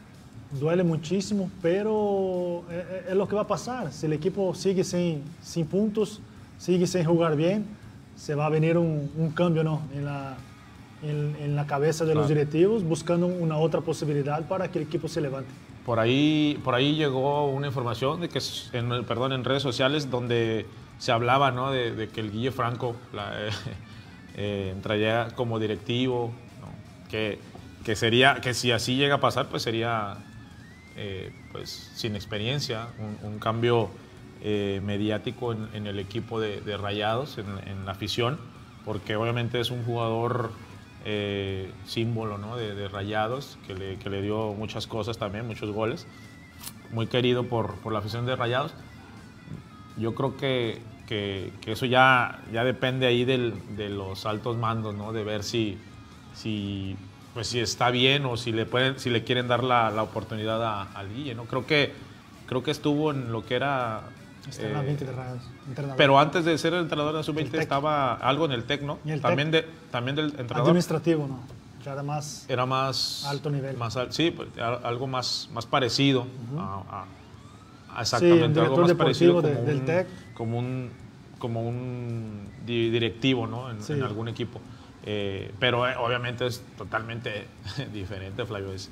duele muchísimo, pero es, es lo que va a pasar. Si el equipo sigue sin, sin puntos, sigue sin jugar bien, se va a venir un, un cambio, ¿no? en, la, en, en la cabeza de claro. los directivos, buscando una otra posibilidad para que el equipo se levante. Por ahí, por ahí llegó una información de que, en, perdón, en redes sociales donde se hablaba, ¿no? de, de que el Guille Franco la, eh, eh, entraría como directivo, ¿no? que, que, sería, que si así llega a pasar, pues sería eh, pues, sin experiencia, un, un cambio eh, mediático en, en el equipo de, de Rayados, en, en la afición, porque obviamente es un jugador eh, símbolo, ¿no? de, de Rayados, que le, que le dio muchas cosas también, muchos goles, muy querido por, por la afición de Rayados. Yo creo que, que, que eso ya, ya depende ahí del, de los altos mandos, ¿no? De ver si, si, pues si está bien o si le, pueden, si le quieren dar la, la oportunidad a, al Guille, ¿no? Creo que, creo que estuvo en lo que era... Está en la veinte de Rayados. Pero antes de ser el entrenador de la sub veinte estaba algo en el T E C, ¿no? El también, Tec. de, también del entrenador. Administrativo, ¿no? Ya era más... Era más... alto nivel. Más, sí, pues, algo más, más parecido Uh-huh. a, a, a exactamente sí, algo más parecido de, como, del un, T E C. como un como un di- directivo, ¿no? en, Sí. en algún equipo. Eh, pero eh, obviamente es totalmente diferente, Flavio. Es,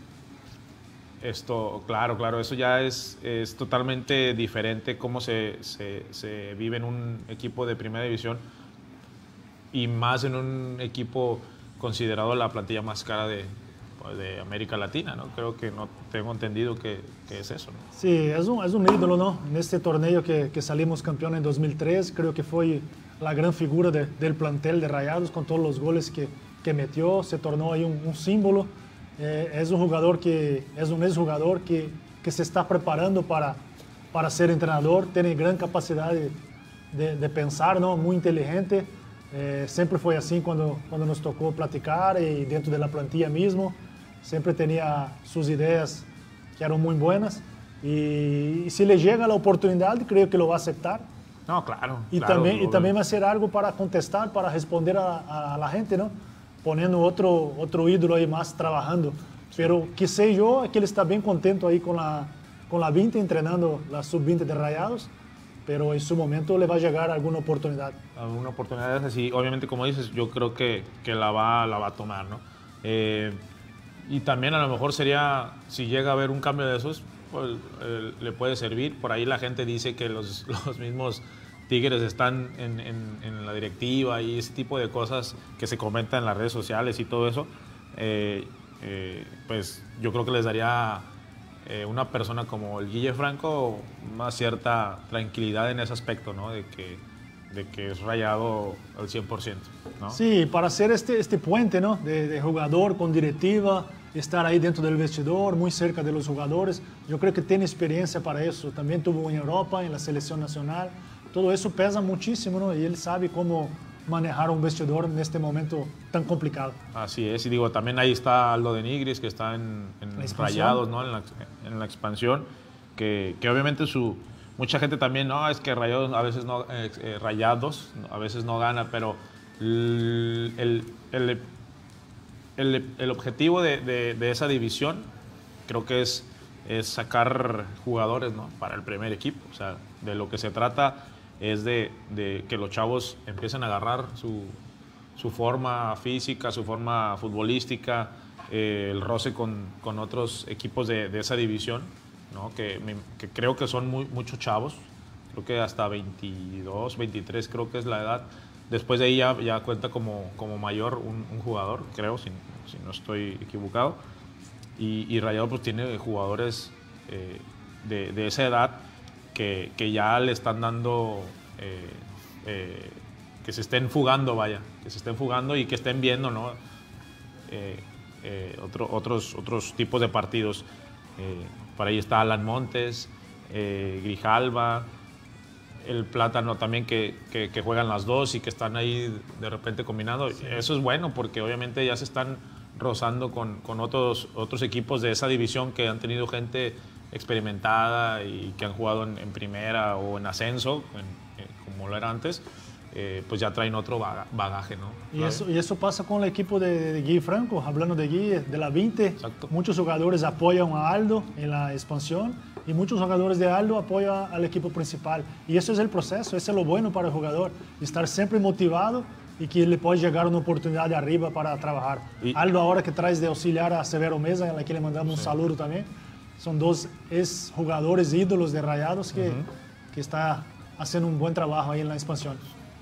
esto, claro, claro, eso ya es, es totalmente diferente cómo se, se, se vive en un equipo de primera división y más en un equipo considerado la plantilla más cara de, pues, de América Latina, ¿no? Creo que no tengo entendido que, que es eso, ¿no? Sí, es un, es un ídolo, ¿no? En este torneo que, que salimos campeón en dos mil tres, creo que fue la gran figura de, del plantel de Rayados con todos los goles que, que metió, se tornó ahí un, un símbolo. Eh, es un jugador que es un exjugador que, que se está preparando para, para ser entrenador, tiene gran capacidad de, de, de pensar, ¿no? Muy inteligente. Eh, siempre fue así cuando, cuando nos tocó platicar y dentro de la plantilla mismo. Siempre tenía sus ideas que eran muy buenas y, y si le llega la oportunidad creo que lo va a aceptar. No, claro. Y, claro, también, y lo- también va a ser algo para contestar, para responder a, a la gente, ¿no? Poniendo otro, otro ídolo ahí más trabajando. Pero que sé yo, es que él está bien contento ahí con la, con la veinte, entrenando la sub veinte de Rayados, pero en su momento le va a llegar alguna oportunidad. alguna oportunidad así, obviamente como dices, yo creo que, que la, va, la va a tomar, ¿no? Eh, y también a lo mejor sería, si llega a haber un cambio de esos, pues eh, le puede servir. Por ahí la gente dice que los, los mismos Tigres están en, en, en la directiva y ese tipo de cosas que se comentan en las redes sociales y todo eso, eh, eh, pues yo creo que les daría eh, una persona como el Guille Franco una cierta tranquilidad en ese aspecto, ¿no? De que, de que es Rayado al cien por ciento, ¿no? Sí, para hacer este, este puente, ¿no? De, de jugador con directiva, estar ahí dentro del vestidor, muy cerca de los jugadores. Yo creo que tiene experiencia para eso. También tuvo en Europa, en la selección nacional. Todo eso pesa muchísimo, ¿no? Y él sabe cómo manejar un vestidor en este momento tan complicado. Así es, y digo, también ahí está Aldo de Nigris, que está en, en La expansión. Rayados, ¿no? En la, en la expansión, que, que obviamente su, mucha gente también, no, es que Rayados a veces no, eh, eh, Rayados a veces no gana, pero el, el, el, el, el objetivo de, de, de esa división creo que es, es sacar jugadores, ¿no? Para el primer equipo, o sea, de lo que se trata es de, de que los chavos empiecen a agarrar su, su forma física, su forma futbolística, eh, el roce con, con otros equipos de, de esa división, ¿no? que, me- que creo que son muy, muchos chavos, creo que hasta veintidós, veintitrés creo que es la edad. Después de ahí ya, ya cuenta como, como mayor un, un jugador, creo, si, si no estoy equivocado. Y, y Rayado pues tiene jugadores eh, de, de esa edad que, que ya le están dando, eh, eh, que se estén fugando, vaya, que se estén fugando y que estén viendo, ¿no? Eh, eh, otro- otros, otros tipos de partidos. Eh, por ahí está Alan Montes, eh, Grijalva, el Plátano también que, que, que juegan las dos y que están ahí de repente combinando. Eso es bueno porque obviamente ya se están rozando con, con otros, otros equipos de esa división que han tenido gente experimentada y que han jugado en, en primera o en ascenso, en- eh, como lo era antes. eh, pues ya traen otro baga, bagaje, ¿no? Y eso, y eso pasa con el equipo de, de Gui Franco, hablando de Gui, de la veinte. Exacto. Muchos jugadores apoyan a Aldo en la expansión y muchos jugadores de Aldo apoyan al equipo principal. Y eso es el proceso, eso es lo bueno para el jugador, estar siempre motivado y que le puede llegar una oportunidad de arriba para trabajar. Y, Aldo ahora que traes de auxiliar a Severo Mesa, en la que le mandamos sí. un saludo también. Son dos ex jugadores ídolos de Rayados que, uh-huh. que está haciendo un buen trabajo ahí en la expansión.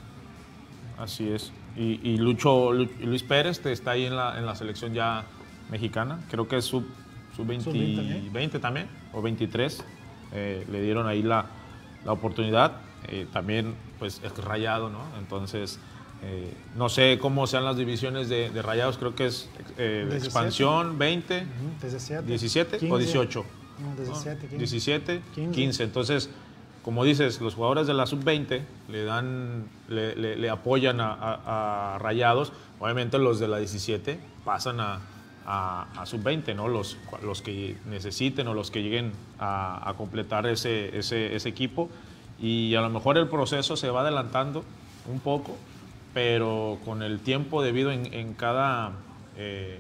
Así es. Y, y Lucho, Luis Pérez está ahí en la, en la selección ya mexicana. Creo que es sub, sub veinte, sub veinte, también. veinte también, o veintitrés. Eh, le dieron ahí la, la oportunidad. Eh, también pues es Rayado, ¿no? Entonces, eh, no sé cómo sean las divisiones de, de Rayados. Creo que es eh, expansión veinte, uh-huh. diecisiete, diecisiete quince, o dieciocho. No, diecisiete, quince. diecisiete, quince. quince. Entonces, como dices, los jugadores de la sub veinte le dan, le, le, le apoyan a, a, a Rayados. Obviamente los de la diecisiete pasan a, a, a sub veinte, ¿no? Los, los que necesiten o los que lleguen a, a completar ese, ese, ese equipo. Y a lo mejor el proceso se va adelantando un poco, pero con el tiempo debido en, en cada eh,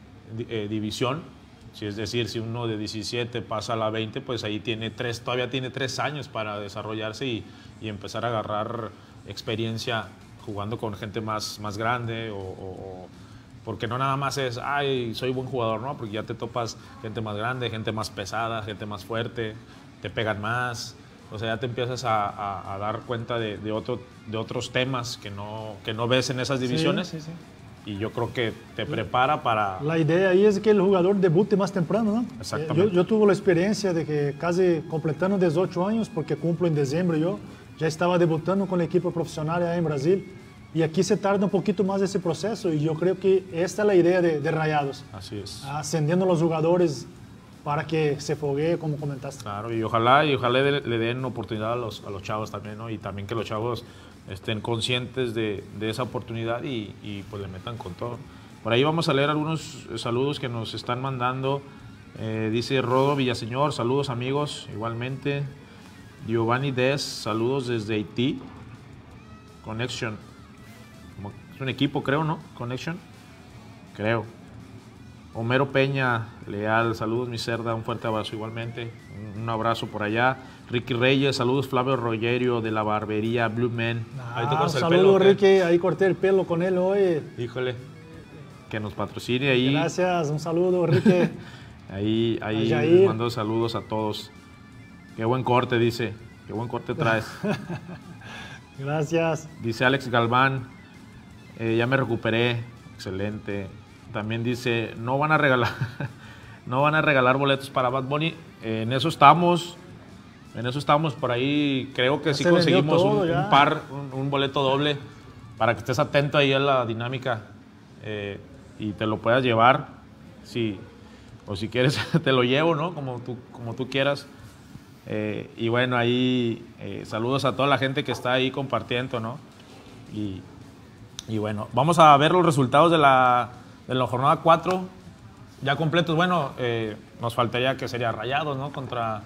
eh, división. Si es decir, si uno de diecisiete pasa a la veinte, pues ahí tiene tres, todavía tiene tres años para desarrollarse y, y empezar a agarrar experiencia jugando con gente más, más grande. O, o, porque no nada más es, ay, soy buen jugador, ¿no? Porque ya te topas gente más grande, gente más pesada, gente más fuerte, te pegan más. O sea, ya te empiezas a, a, a dar cuenta de, de, otro, de otros temas que no, que no ves en esas divisiones. Sí, sí, sí. Y yo creo que te prepara para... La idea ahí es que el jugador debute más temprano, ¿no? Exactamente. Yo, yo tuve la experiencia de que casi completando dieciocho años, porque cumplo en diciembre yo, ya estaba debutando con el equipo profesional allá en Brasil. Y aquí se tarda un poquito más ese proceso y yo creo que esta es la idea de, de Rayados. Así es. Ascendiendo a los jugadores para que se foguee, como comentaste. Claro, y ojalá, y ojalá le, le den oportunidad a los, a los chavos también, ¿no? Y también que los chavos estén conscientes de, de esa oportunidad y, y pues le metan con todo. Por ahí vamos a leer algunos saludos que nos están mandando. Eh, dice Rodo Villaseñor, saludos amigos, igualmente. Giovanni Des, saludos desde Haití. Connection, es un equipo creo, ¿no? Connection, creo. Homero Peña, Leal, saludos mi cerda, un fuerte abrazo igualmente. Un, un abrazo por allá. Ricky Reyes, saludos. Flavio Rogerio de la barbería Blue Man. Ah, ahí te cortas el saludo, pelo, Ricky, ahí corté el pelo con él hoy. Híjole, que nos patrocine ahí. Gracias, un saludo, Ricky. ahí ahí les mando saludos a todos. Qué buen corte, dice. Qué buen corte traes. Gracias. Dice Alex Galván, eh, ya me recuperé. Excelente. También dice, no van a regalar, no van a regalar boletos para Bad Bunny. Eh, en eso estamos. En eso estamos por ahí, creo que ya sí conseguimos todo, un, un par, un, un boleto doble para que estés atento ahí a la dinámica eh, y te lo puedas llevar, sí, o si quieres te lo llevo, ¿no? Como tú, como tú quieras. Eh, y bueno, ahí eh, saludos a toda la gente que está ahí compartiendo, ¿no? Y, y bueno, vamos a ver los resultados de la, de la jornada cuatro ya completos. Bueno, eh, nos faltaría que sería Rayados, ¿no? Contra...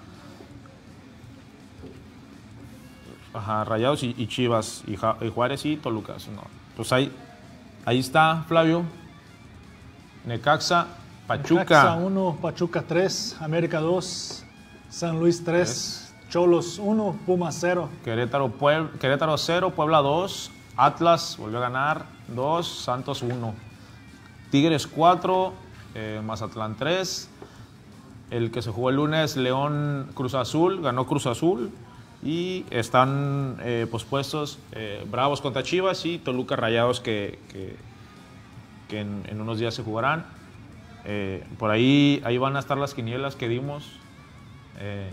Ajá, Rayados y, y Chivas, y, ja, y Juárez y Toluca. No. Pues ahí, ahí está, Flavio. Necaxa, Pachuca. Necaxa uno, Pachuca tres, América dos, San Luis tres, Cholos uno, Pumas cero. Querétaro, Puebla, Querétaro cero, Puebla dos, Atlas volvió a ganar dos, Santos uno. Tigres cuatro, eh, Mazatlán tres. El que se jugó el lunes, León Cruz Azul, ganó Cruz Azul. Y están eh, pospuestos eh, Bravos contra Chivas y Toluca Rayados que, que, que en, en unos días se jugarán. Eh, por ahí, ahí van a estar las quinielas que dimos. Eh,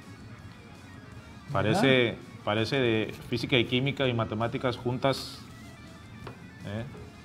parece, parece de física y química y matemáticas juntas. Eh.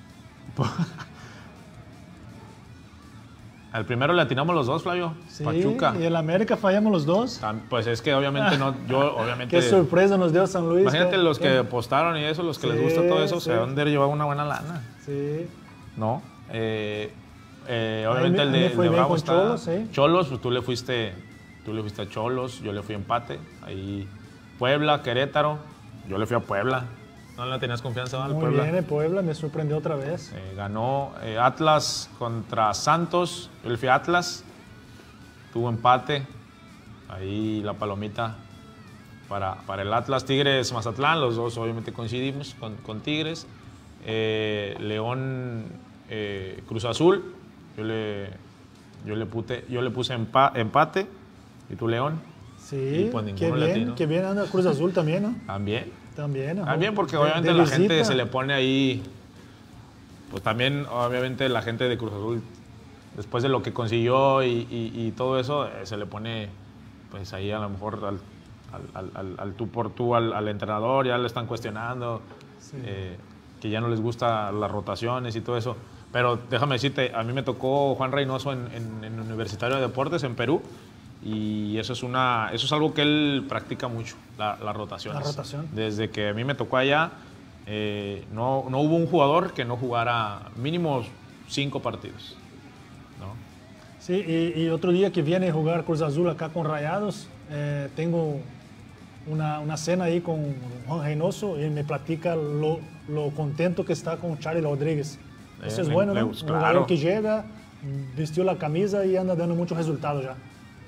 Al primero le atinamos los dos, Flavio. Sí, Pachuca. Y el América fallamos los dos. Pues es que obviamente no, yo obviamente... Qué sorpresa nos dio San Luis. Imagínate que, los que que... apostaron y eso, los que sí, les gusta todo eso, sí. se van a llevar una buena lana. Sí. ¿No? Eh, eh, obviamente el de, el fue de bien Bravo con está... Cholos, ¿sí? Cholos, pues tú le fuiste, tú le fuiste a Cholos, yo le fui a empate. Ahí Puebla, Querétaro, yo le fui a Puebla. no le tenías confianza al Muy Puebla. bien, el Puebla me sorprendió otra vez. Eh, ganó eh, Atlas contra Santos. Yo le fui a Atlas. Tuvo empate. Ahí la palomita para, para el Atlas. Tigres Mazatlán, los dos obviamente coincidimos con, con Tigres. Eh, León eh, Cruz Azul. Yo le, yo le, pute, yo le puse empa, empate. ¿Y tú, León? Sí, pues qué bien, latino. qué bien anda Cruz Azul también, ¿no? También. También. ajá. También porque De- obviamente de la visita. gente se le pone ahí, pues también obviamente la gente de Cruz Azul, después de lo que consiguió y, y- y todo eso, eh, se le pone pues ahí a lo mejor al, al- al- al- al tú por tú al, al entrenador, ya le están cuestionando, Sí. eh, que ya no les gusta las rotaciones y todo eso. Pero déjame decirte, a mí me tocó Juan Reynoso en, en, en Universitario de Deportes en Perú. Y eso es, una, eso es algo que él practica mucho, la, las rotaciones. La rotación. Desde que a mí me tocó allá, eh, no, no hubo un jugador que no jugara mínimo cinco partidos. ¿No? Sí, y, y otro día que viene a jugar Cruz Azul acá con Rayados, eh, tengo una, una cena ahí con Juan Reynoso y me platica lo, lo contento que está con Charlie Rodríguez. Eso Eh, es me- bueno, me ¿no? gusta, Un claro. jugador que llega, vistió la camisa y anda dando muchos resultados ya.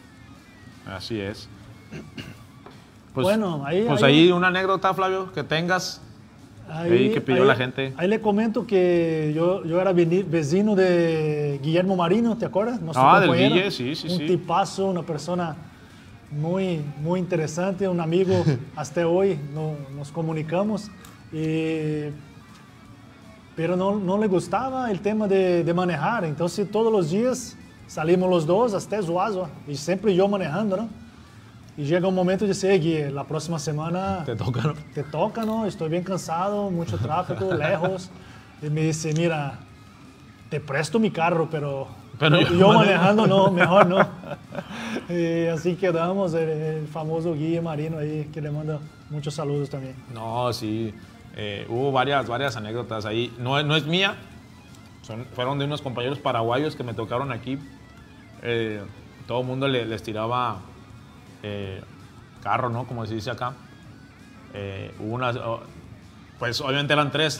Así es. Pues, Bueno, ahí- pues ahí- ahí una anécdota, Flavio, que tengas. Ahí que pidió la gente. Ahí le comento que yo, yo era veni- vecino de Guillermo Marino, ¿te acuerdas? Nuestro Ah, del compañero. Guille, sí, sí, Un sí. tipazo, una persona muy, muy interesante, un amigo. Hasta hoy no, nos comunicamos. Y, pero no, no le gustaba el tema de, de manejar. Entonces todos los días salimos los dos hasta Zuazua. Y siempre yo manejando, ¿no? Y llega un momento de decir, Gui, la próxima semana Te toca, ¿no? te toca, ¿no? Estoy bien cansado, mucho tráfico, lejos. Y me dice, mira, te presto mi carro, pero, Pero yo, yo yo manejo. manejando no, mejor no. Y así quedamos, el, el famoso Guille Marino ahí, que le manda muchos saludos también. No, sí. Eh, hubo varias, varias anécdotas ahí. No, no es mía. Son, fueron de unos compañeros paraguayos que me tocaron aquí. Eh, todo el mundo le, les tiraba eh, carro, ¿no? Como se dice acá. Eh, hubo unas, oh, pues obviamente eran tres.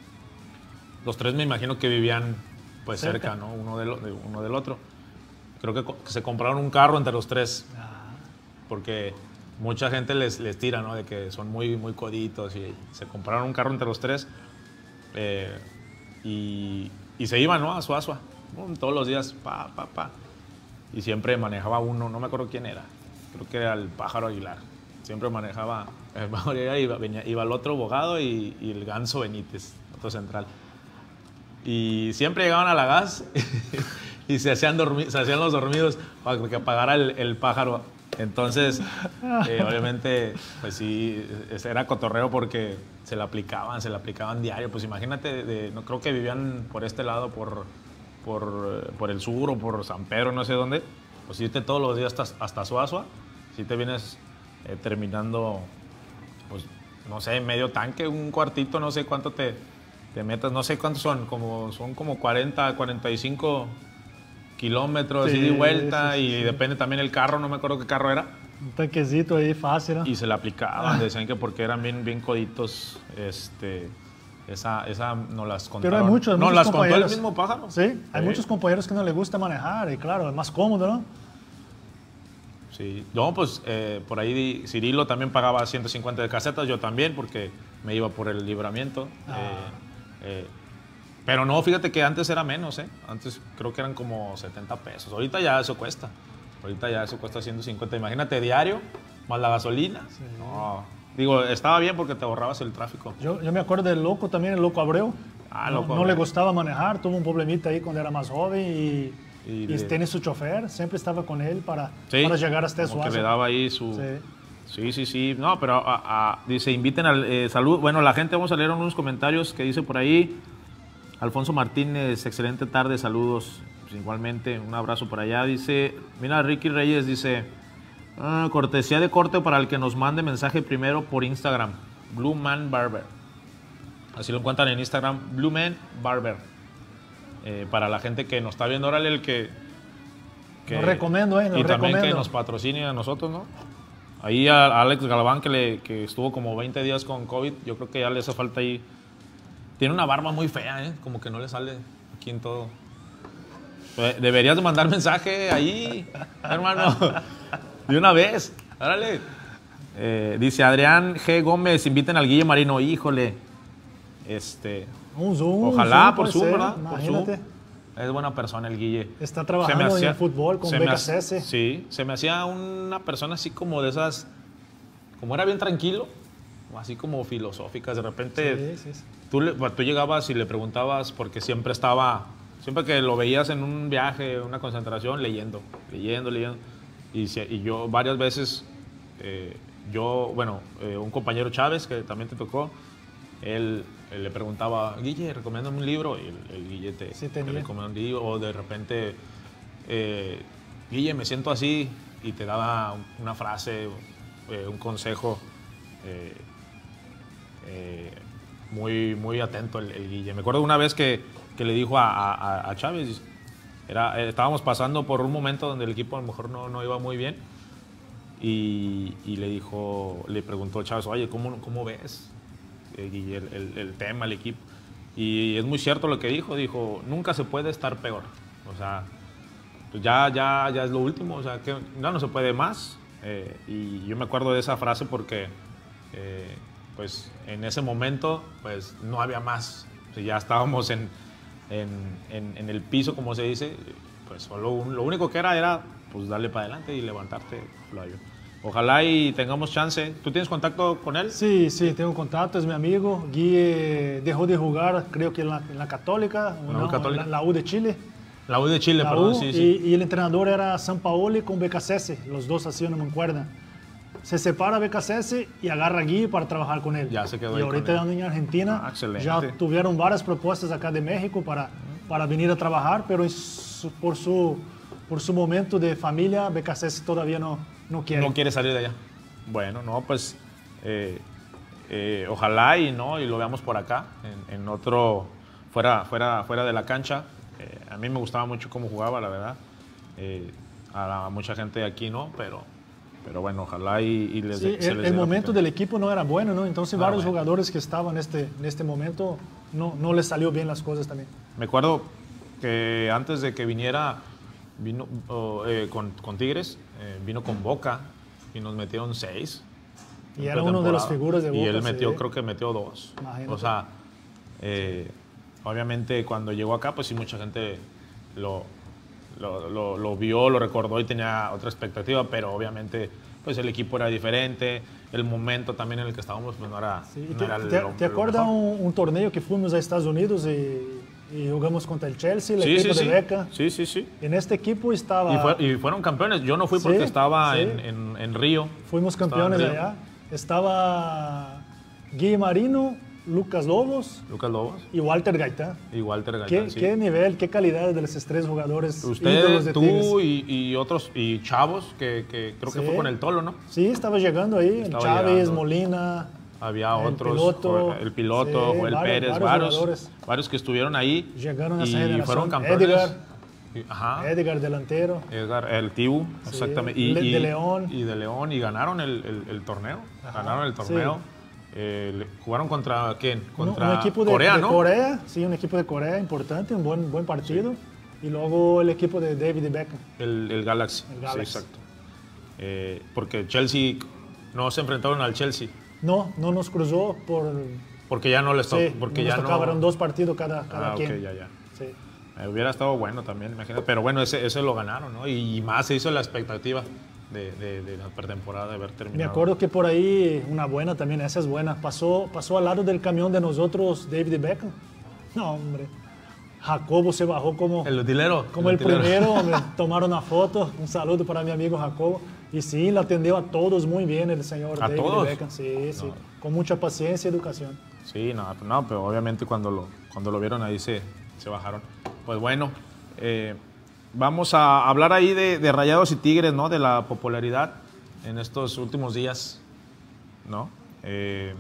Los tres me imagino que vivían pues cerca, Cerca. ¿no? Uno del, de uno del otro. Creo que, co- que se compraron un carro entre los tres. Porque mucha gente les, les tira, ¿no? De que son muy, muy coditos y se compraron un carro entre los tres eh, y, y se iban, ¿no? A Suazua, ¿no? Todos los días, pa, pa, pa. Y siempre manejaba uno, no me acuerdo quién era, creo que era el Pájaro Aguilar. Siempre manejaba, el Pájaro Aguilar iba, venía- iba el otro Bogado y, y el Ganso Benítez, otro central. Y siempre llegaban a la gas y se hacían, dormi- se hacían los dormidos para que apagara el, el pájaro. Entonces, eh, obviamente, pues sí, ese era cotorreo porque se le aplicaban, se le aplicaban diario. Pues imagínate, de- no creo que vivían por este lado, por, por, eh, por el sur o por San Pedro, no sé dónde. Pues irte todos los días hasta, hasta Suazua, si te vienes eh, terminando, pues, no sé, medio tanque, un cuartito, no sé cuánto te, te metas, no sé cuántos son, como, son como cuarenta, cuarenta y cinco kilómetros, Sí, ida y vuelta, sí, sí, y sí. depende también el carro, no me acuerdo qué carro era, Un tanquecito ahí fácil, ¿no? y se le aplicaban, decían que porque eran bien, bien coditos, este, esa, esa no las contaron. Pero hay muchos, no, muchos las contó el compañeros. mismo pájaro. Sí, hay Sí. muchos compañeros que no les gusta manejar y claro, es más cómodo, ¿no? Sí, no, pues eh, por ahí di- Cirilo también pagaba ciento cincuenta de casetas, yo también, porque me iba por el libramiento. Ah. Eh, eh, pero no, fíjate que antes era menos, ¿eh? Antes creo que eran como setenta pesos. Ahorita ya eso cuesta. Ahorita ya eso cuesta ciento cincuenta. Imagínate diario, más la gasolina. No, digo, estaba bien porque te ahorrabas el tráfico. Yo, yo me acuerdo del Loco también, el Loco Abreu. Ah, no, Loco no Abreu. le gustaba manejar, tuvo un problemita ahí cuando era más joven y, Y y le- tiene su chofer, siempre estaba con él para, Sí, para llegar hasta como que Suazo. le daba ahí su... Sí. Sí, sí, sí. No, pero a- a- dice, inviten al eh, salud. Bueno, la gente, vamos a leer unos comentarios que dice por ahí. Alfonso Martínez, excelente tarde, saludos. Pues igualmente, un abrazo por allá. Dice, mira, Ricky Reyes dice, "Ah, cortesía de corte para el que nos mande mensaje primero por Instagram. Blue Man Barber. Así lo encuentran en Instagram, Blue Man Barber. Eh, para la gente que nos está viendo, órale, el que... Lo recomiendo, eh, lo y también que recomiendo. nos patrocine a nosotros, ¿no? Ahí a, a Alex Galván, que, le, que estuvo como veinte días con COVID, yo creo que ya le hace falta ahí. Tiene una barba muy fea, ¿eh? Como que no le sale aquí en todo. Deberías de mandar mensaje ahí, hermano. De una vez. Árale. Eh, dice Adrián G. Gómez, inviten al Guille Marino. Híjole. Este, un Zoom, ojalá Zoom, por Zoom, ser, ¿verdad? Imagínate. Por Zoom. Es buena persona el Guille. Está trabajando hacía, en el fútbol con B K C S. Sí, se me hacía una persona así como de esas, como era bien tranquilo, así como filosóficas. De repente sí, sí, sí. Tú, le, tú llegabas y le preguntabas porque siempre estaba, siempre que lo veías en un viaje, una concentración, leyendo, leyendo, leyendo. Y, y yo varias veces, eh, yo, bueno, eh, un compañero Chávez que también te tocó, él... le preguntaba, Guille, recomiéndame un libro, y el, el Guille te, sí, te recomienda un libro, o de repente, eh, Guille, me siento así, y te daba una frase, eh, un consejo, eh, eh, muy, muy atento el, el Guille. Me acuerdo una vez que, que le dijo a, a, a Chávez, era, eh, estábamos pasando por un momento donde el equipo a lo mejor no, no iba muy bien, y, y le dijo, le preguntó a Chávez, oye, ¿cómo, cómo ves? Y el, el, el tema, el equipo. Y es muy cierto lo que dijo, dijo, nunca se puede estar peor. O sea, pues ya, ya, ya es lo último, o sea, que ya no se puede más. Eh, y yo me acuerdo de esa frase porque, eh, pues, en ese momento, pues, no había más. O sea, ya estábamos en, en, en, en el piso, como se dice, pues, solo lo único que era, era, pues, darle para adelante y levantarte, Flavio. Ojalá y tengamos chance. ¿Tú tienes contacto con él? Sí, sí, tengo contacto, es mi amigo. Guille dejó de jugar, creo que en la, en la Católica, ¿La, no, Católica? La, la U de Chile. La U de Chile, la perdón, U, sí, y, sí. Y el entrenador era Sampaoli con B K C S, los dos así, no me acuerdo. Se separa B K C S y agarra a Guille para trabajar con él. Ya se quedó y ahí ahorita con él. en Argentina Ah, excelente. ya tuvieron varias propuestas acá de México para, para venir a trabajar, pero su, por, su, por su momento de familia, B K C S todavía no, no quiere. No quiere salir de allá. Bueno, no, pues eh, eh, ojalá y no y lo veamos por acá, en, en otro, fuera, fuera, fuera de la cancha. Eh, a mí me gustaba mucho cómo jugaba, la verdad. Eh, a, la, a mucha gente aquí no, pero, pero bueno, ojalá y, y les, sí, se el, les el momento del equipo no era bueno, ¿no? Entonces no varios bueno. jugadores que estaban en este, en este momento no, no les salió bien las cosas también. Me acuerdo que antes de que viniera, vino oh, eh, con, con Tigres, eh, vino con Boca. Y nos metieron seis. Y era uno de las figuras de Boca. Y él metió, sí. creo que metió dos. Imagínate. O sea, eh, obviamente cuando llegó acá, pues sí, mucha gente lo, lo, lo, lo vio, lo recordó y tenía otra expectativa, pero obviamente pues el equipo era diferente, el momento también en el que estábamos pues no era, Sí. no ¿Te, era te, lo, ¿te acuerdas un, un torneo que fuimos a Estados Unidos y, y jugamos contra el Chelsea, el sí, equipo sí, de sí. Beca? Sí, sí, sí. En este equipo estaba... Y, fue, y fueron campeones. Yo no fui porque Sí, estaba sí. En, en, en Río. Fuimos campeones Estaba en Río. allá. Estaba Guille Marino, Lucas Lobos Lucas Lobos y Walter Gaitán. y Walter ¿Qué, Gaitán. Sí. qué nivel, qué calidad de esos tres jugadores ídolos Usted, de tú Tigres. y, y otros, y chavos, que, que creo que Sí. fue con el Tolo, ¿no? Sí, estaba llegando ahí, Estaba Chávez, llegando. Molina. Había El otros, piloto. Joel- el piloto, Sí, Joel varios- Pérez, varios varios, jugadores. varios que estuvieron ahí Llegaron a esa y generación. fueron campeones. Edgar. Y- Ajá. Edgar, delantero. Edgar, el Tibu, Sí. exactamente. Y, De- y- de León. Y de León, y ganaron el, el- el torneo. Ajá, Ganaron el sí. torneo. Eh, le- ¿Jugaron contra quién? Un- Contra un equipo de, Corea, de ¿no? Corea, sí, un equipo de Corea importante, un buen, buen partido. Y luego el equipo de David Beckham. El, el Galaxy. El Galaxy. Sí, exacto. Eh, porque Chelsea, no se enfrentaron al Chelsea. No, no nos cruzó por... Porque ya no les tocó. Sí, porque nos ya tocaba, no... eran dos partidos cada, cada Ah, quien. ok, ya, ya. Sí. Eh, hubiera estado bueno también, imagínate. Pero bueno, ese, ese lo ganaron, ¿no? Y más se hizo la expectativa de, de, de la pretemporada de haber terminado. Me acuerdo que por ahí, una buena también, esa es buena, pasó, pasó al lado del camión de nosotros David Beckham. No, hombre. Jacobo se bajó como El utilero. como el, utilero. primero, me tomaron una foto, un saludo para mi amigo Jacobo. Y sí, le atendió a todos muy bien el señor ¿A David todos? Beckham. Sí, sí, No. con mucha paciencia y educación. Sí, no, no, pero obviamente cuando lo, cuando lo vieron ahí se, se bajaron. Pues bueno, eh, vamos a hablar ahí de, de Rayados y Tigres, ¿no? De la popularidad en estos últimos días, ¿no? Eh,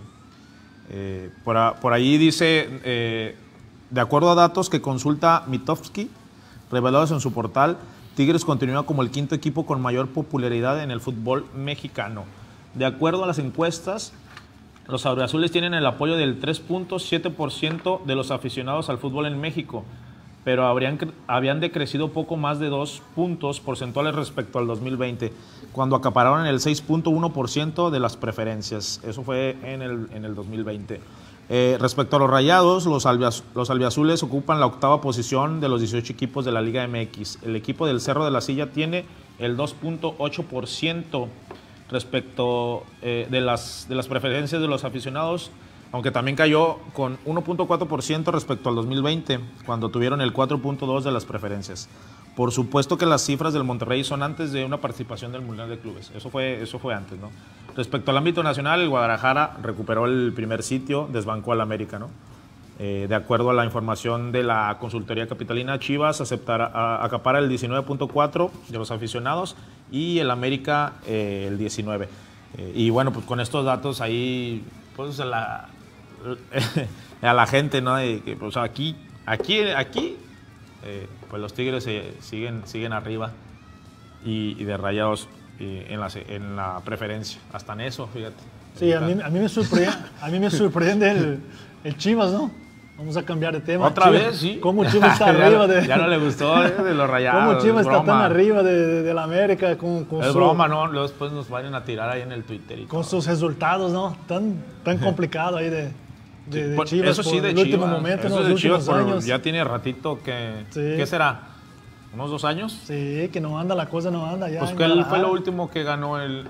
eh, por, a- por ahí dice, eh, de acuerdo a datos que consulta Mitofsky, revelados en su portal, Tigres continúa como el quinto equipo con mayor popularidad en el fútbol mexicano. De acuerdo a las encuestas, los auriazules tienen el apoyo del tres punto siete por ciento de los aficionados al fútbol en México, pero habrían, habían decrecido poco más de dos puntos porcentuales respecto al dos mil veinte, cuando acapararon el seis punto uno por ciento de las preferencias. Eso fue en el, en el dos mil veinte. Eh, respecto a los Rayados, los, albiaz, los albiazules ocupan la octava posición de los dieciocho equipos de la Liga M X. El equipo del Cerro de la Silla tiene el dos punto ocho por ciento respecto eh, de, las, de las preferencias de los aficionados, aunque también cayó con uno punto cuatro por ciento respecto al dos mil veinte, cuando tuvieron el cuatro punto dos por ciento de las preferencias. Por supuesto que las cifras del Monterrey son antes de una participación del Mundial de Clubes. Eso fue, eso fue antes, ¿no? Respecto al ámbito nacional, el Guadalajara recuperó el primer sitio, desbancó al América, ¿no? Eh, de acuerdo a la información de la consultoría capitalina, Chivas aceptará, a, acapara el diecinueve punto cuatro por ciento de los aficionados y el América eh, el diecinueve por ciento. Eh, y bueno, pues con estos datos ahí, pues la... a la gente, ¿no? De que, pues aquí, aquí, aquí, eh, pues los Tigres eh, siguen, siguen arriba y, y de Rayados eh, en, la, en la preferencia. Hasta en eso, fíjate. Sí, a mí, a mí me sorprende, a mí me sorprende el, el Chivas, ¿no? Vamos a cambiar de tema. Otra Chivas, vez, sí. ¿Cómo Chivas está ya, arriba de... Ya no le gustó eh, de los Rayados. ¿Cómo Chivas está broma. tan arriba de, de, de la América con, con, es su, broma, ¿no? Luego después nos vayan a tirar ahí en el Twitter y con todo. sus resultados, ¿no? Tan, tan complicado ahí de... De, de Por, Chivas, eso sí, por de el Chivas. último momento, Eso en los de últimos Chivas, años. ya tiene ratito que... Sí. ¿Qué será? ¿Unos dos años? Sí, que no anda, la cosa no anda ya. Pues que él fue lo último que ganó el...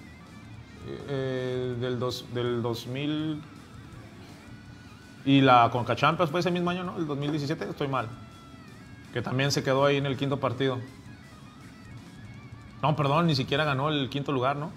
Eh, del, dos, del dos mil... Y la Conca Champions fue ese mismo año, ¿no? El dos mil diecisiete, estoy mal. Que también se quedó ahí en el quinto partido. No, perdón, ni siquiera ganó el quinto lugar, ¿no?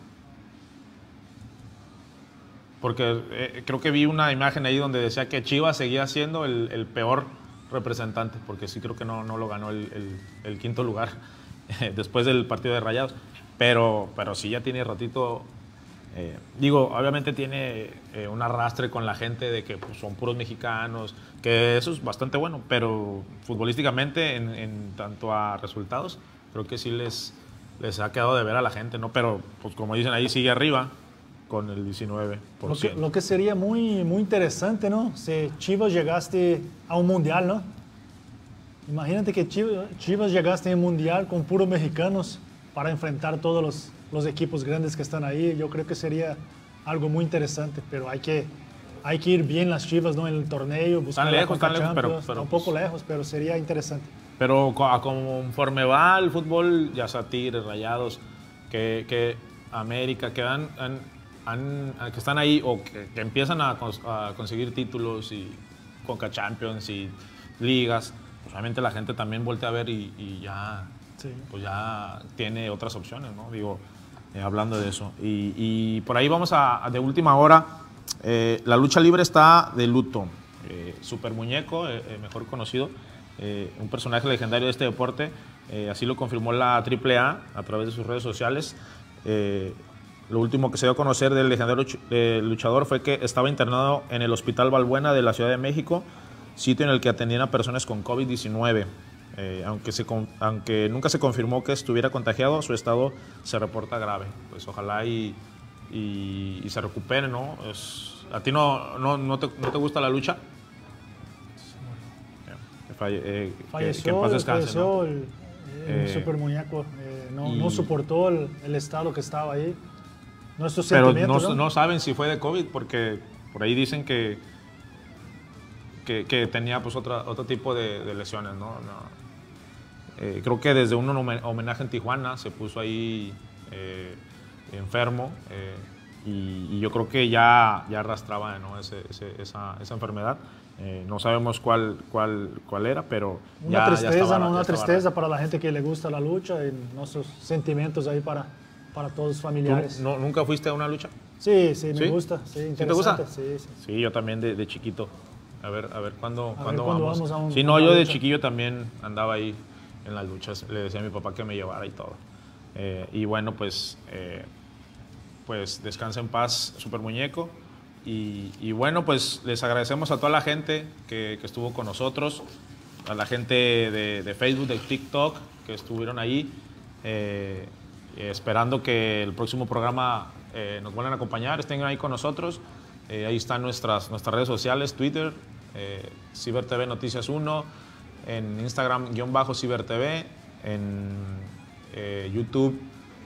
Porque eh, creo que vi una imagen ahí donde decía que Chivas seguía siendo el, el peor representante, porque sí creo que no, no lo ganó el, el, el quinto lugar después del partido de Rayados. Pero, pero sí ya tiene ratito... Eh, digo, obviamente tiene eh, un arrastre con la gente de que pues, son puros mexicanos, que eso es bastante bueno, pero futbolísticamente, en, en tanto a resultados, creo que sí les, les ha quedado de ver a la gente, ¿no? Pero, pues como dicen ahí, sigue arriba con el diecinueve por ciento. Lo que, lo que sería muy, muy interesante, ¿no? Si Chivas llegaste a un mundial, ¿no? Imagínate que Chivas, Chivas llegaste a un mundial con puros mexicanos para enfrentar todos los... los equipos grandes que están ahí. Yo creo que sería algo muy interesante, pero hay que, hay que ir bien las Chivas, ¿no? En el torneo, buscar están lejos, la están lejos, pero, pero está un poco lejos, pero sería interesante. Pero conforme va el fútbol, ya sea Tigres, Rayados, que, que América, que, han, han, han, que están ahí o que, que empiezan a, a conseguir títulos y Conca Champions y ligas, pues obviamente la gente también voltea a ver y, y ya, sí. pues ya tiene otras opciones, ¿no? Digo, eh, hablando de eso. Y, y por ahí vamos a, a de última hora, eh, la lucha libre está de luto. Eh, Super Muñeco, eh, eh, mejor conocido, eh, un personaje legendario de este deporte, eh, así lo confirmó la triple A a través de sus redes sociales. Eh, lo último que se dio a conocer del legendario eh, luchador fue que estaba internado en el Hospital Balbuena de la Ciudad de México, sitio en el que atendían a personas con COVID diecinueve. Eh, aunque, se, aunque nunca se confirmó que estuviera contagiado, su estado se reporta grave. Pues ojalá y, y, y se recupere, ¿no? Es, ¿A ti no, no, no, te, no te gusta la lucha? Falle, eh, falleció, que, que en paz descanse, falleció ¿no? el, el eh, Super Muñeco. Eh, no, y, no soportó el, el estado que estaba ahí. Nuestros pero sentimientos, no, ¿no? no saben si fue de COVID, porque por ahí dicen que, que, que tenía pues otra, otro tipo de, de lesiones, ¿no? no. Eh, creo que desde un homenaje en Tijuana se puso ahí eh, enfermo eh, y, y yo creo que ya, ya arrastraba, ¿no? ese, ese, esa, esa enfermedad. Eh, no sabemos cuál, cuál, cuál era, pero una ya, tristeza, ya estaba, ¿no? Una ya tristeza estaba. para la gente que le gusta la lucha y nuestros sentimientos ahí para, para todos los familiares. ¿Tú no, ¿Nunca fuiste a una lucha? Sí, sí, me ¿Sí? gusta. Sí, ¿Sí te gusta? Sí, sí. Sí, yo también de, de chiquito. A ver, a ver cuándo, a cuándo ver, ¿cuándo vamos. vamos a un, sí, no, a yo de lucha? chiquillo también andaba ahí en las luchas. Le decía a mi papá que me llevara y todo. Eh, y bueno, pues, eh, pues descansa en paz, Super Muñeco. Y, y bueno, pues les agradecemos a toda la gente que, que estuvo con nosotros, a la gente de, de Facebook, de TikTok, que estuvieron ahí, eh, esperando que el próximo programa eh, nos vuelvan a acompañar, estén ahí con nosotros. Eh, ahí están nuestras, nuestras redes sociales, Twitter, eh, CiberTV Noticias uno, en Instagram, guión bajo CiberTV, en eh, YouTube,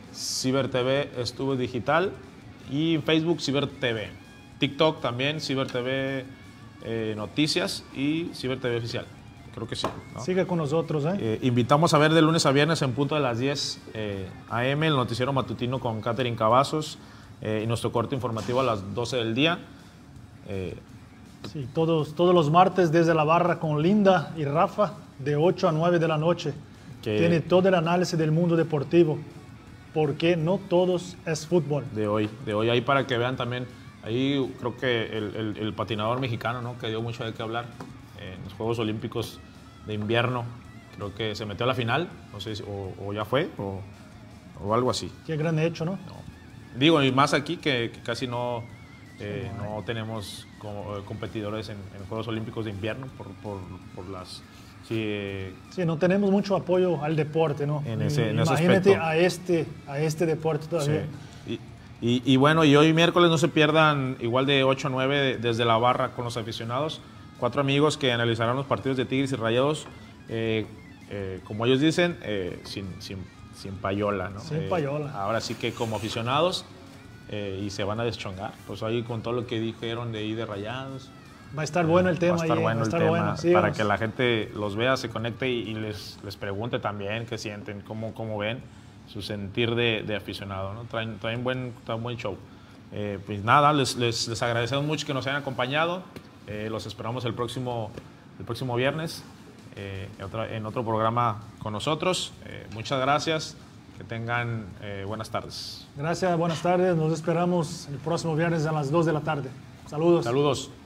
CiberTV Estuvo Digital y en Facebook, CiberTV. TikTok también, CiberTV eh, Noticias y CiberTV Oficial. Creo que sí, ¿no? Sigue con nosotros, ¿eh? Eh, invitamos a ver de lunes a viernes en punto de las diez eh, a eme el noticiero matutino con Catherine Cavazos eh, y nuestro corte informativo a las doce del día. Eh, Sí, todos, todos los martes desde la barra con Linda y Rafa de ocho a nueve de la noche. Que- Tiene todo el análisis del mundo deportivo, porque no todos es fútbol. de hoy, de hoy ahí para que vean también, ahí creo que el, el- el patinador mexicano, ¿no? Que dio mucho de qué hablar eh, en los Juegos Olímpicos de invierno, creo que se metió a la final, no sé si o, o ya fue o, o algo así. Qué gran hecho, ¿no? Digo, y más aquí que, que casi no, eh, no tenemos como, eh, competidores en, en Juegos Olímpicos de invierno por, por, por las... Sí, eh, Sí, no tenemos mucho apoyo al deporte, ¿no? En ese- en ese Imagínate aspecto. a este, a este deporte todavía. sí. Y, y- y bueno, y hoy miércoles no se pierdan igual de ocho a nueve de- desde la barra con los aficionados. Cuatro amigos que analizarán los partidos de Tigres y Rayados, eh, eh, como ellos dicen, eh, sin, sin, sin payola, ¿no? Sin Eh, payola. ahora sí que como aficionados eh, y se van a deschongar. Pues ahí con todo lo que dijeron de ahí de Rayados. Va a estar bueno el tema. Va a estar ahí, bueno va a el estar tema bueno. Sí, para vamos. que la gente los vea, se conecte y, y les, les pregunte también qué sienten, cómo, cómo ven su sentir de, de aficionado, ¿no? Traen, traen buen, traen buen show. Eh, pues nada, les, les, les agradecemos mucho que nos hayan acompañado. Eh, los esperamos el próximo, el próximo viernes eh, en, otro, en otro programa con nosotros. Eh, muchas gracias. Que tengan eh, buenas tardes. Gracias, buenas tardes. Nos esperamos el próximo viernes a las dos de la tarde. Saludos. Saludos.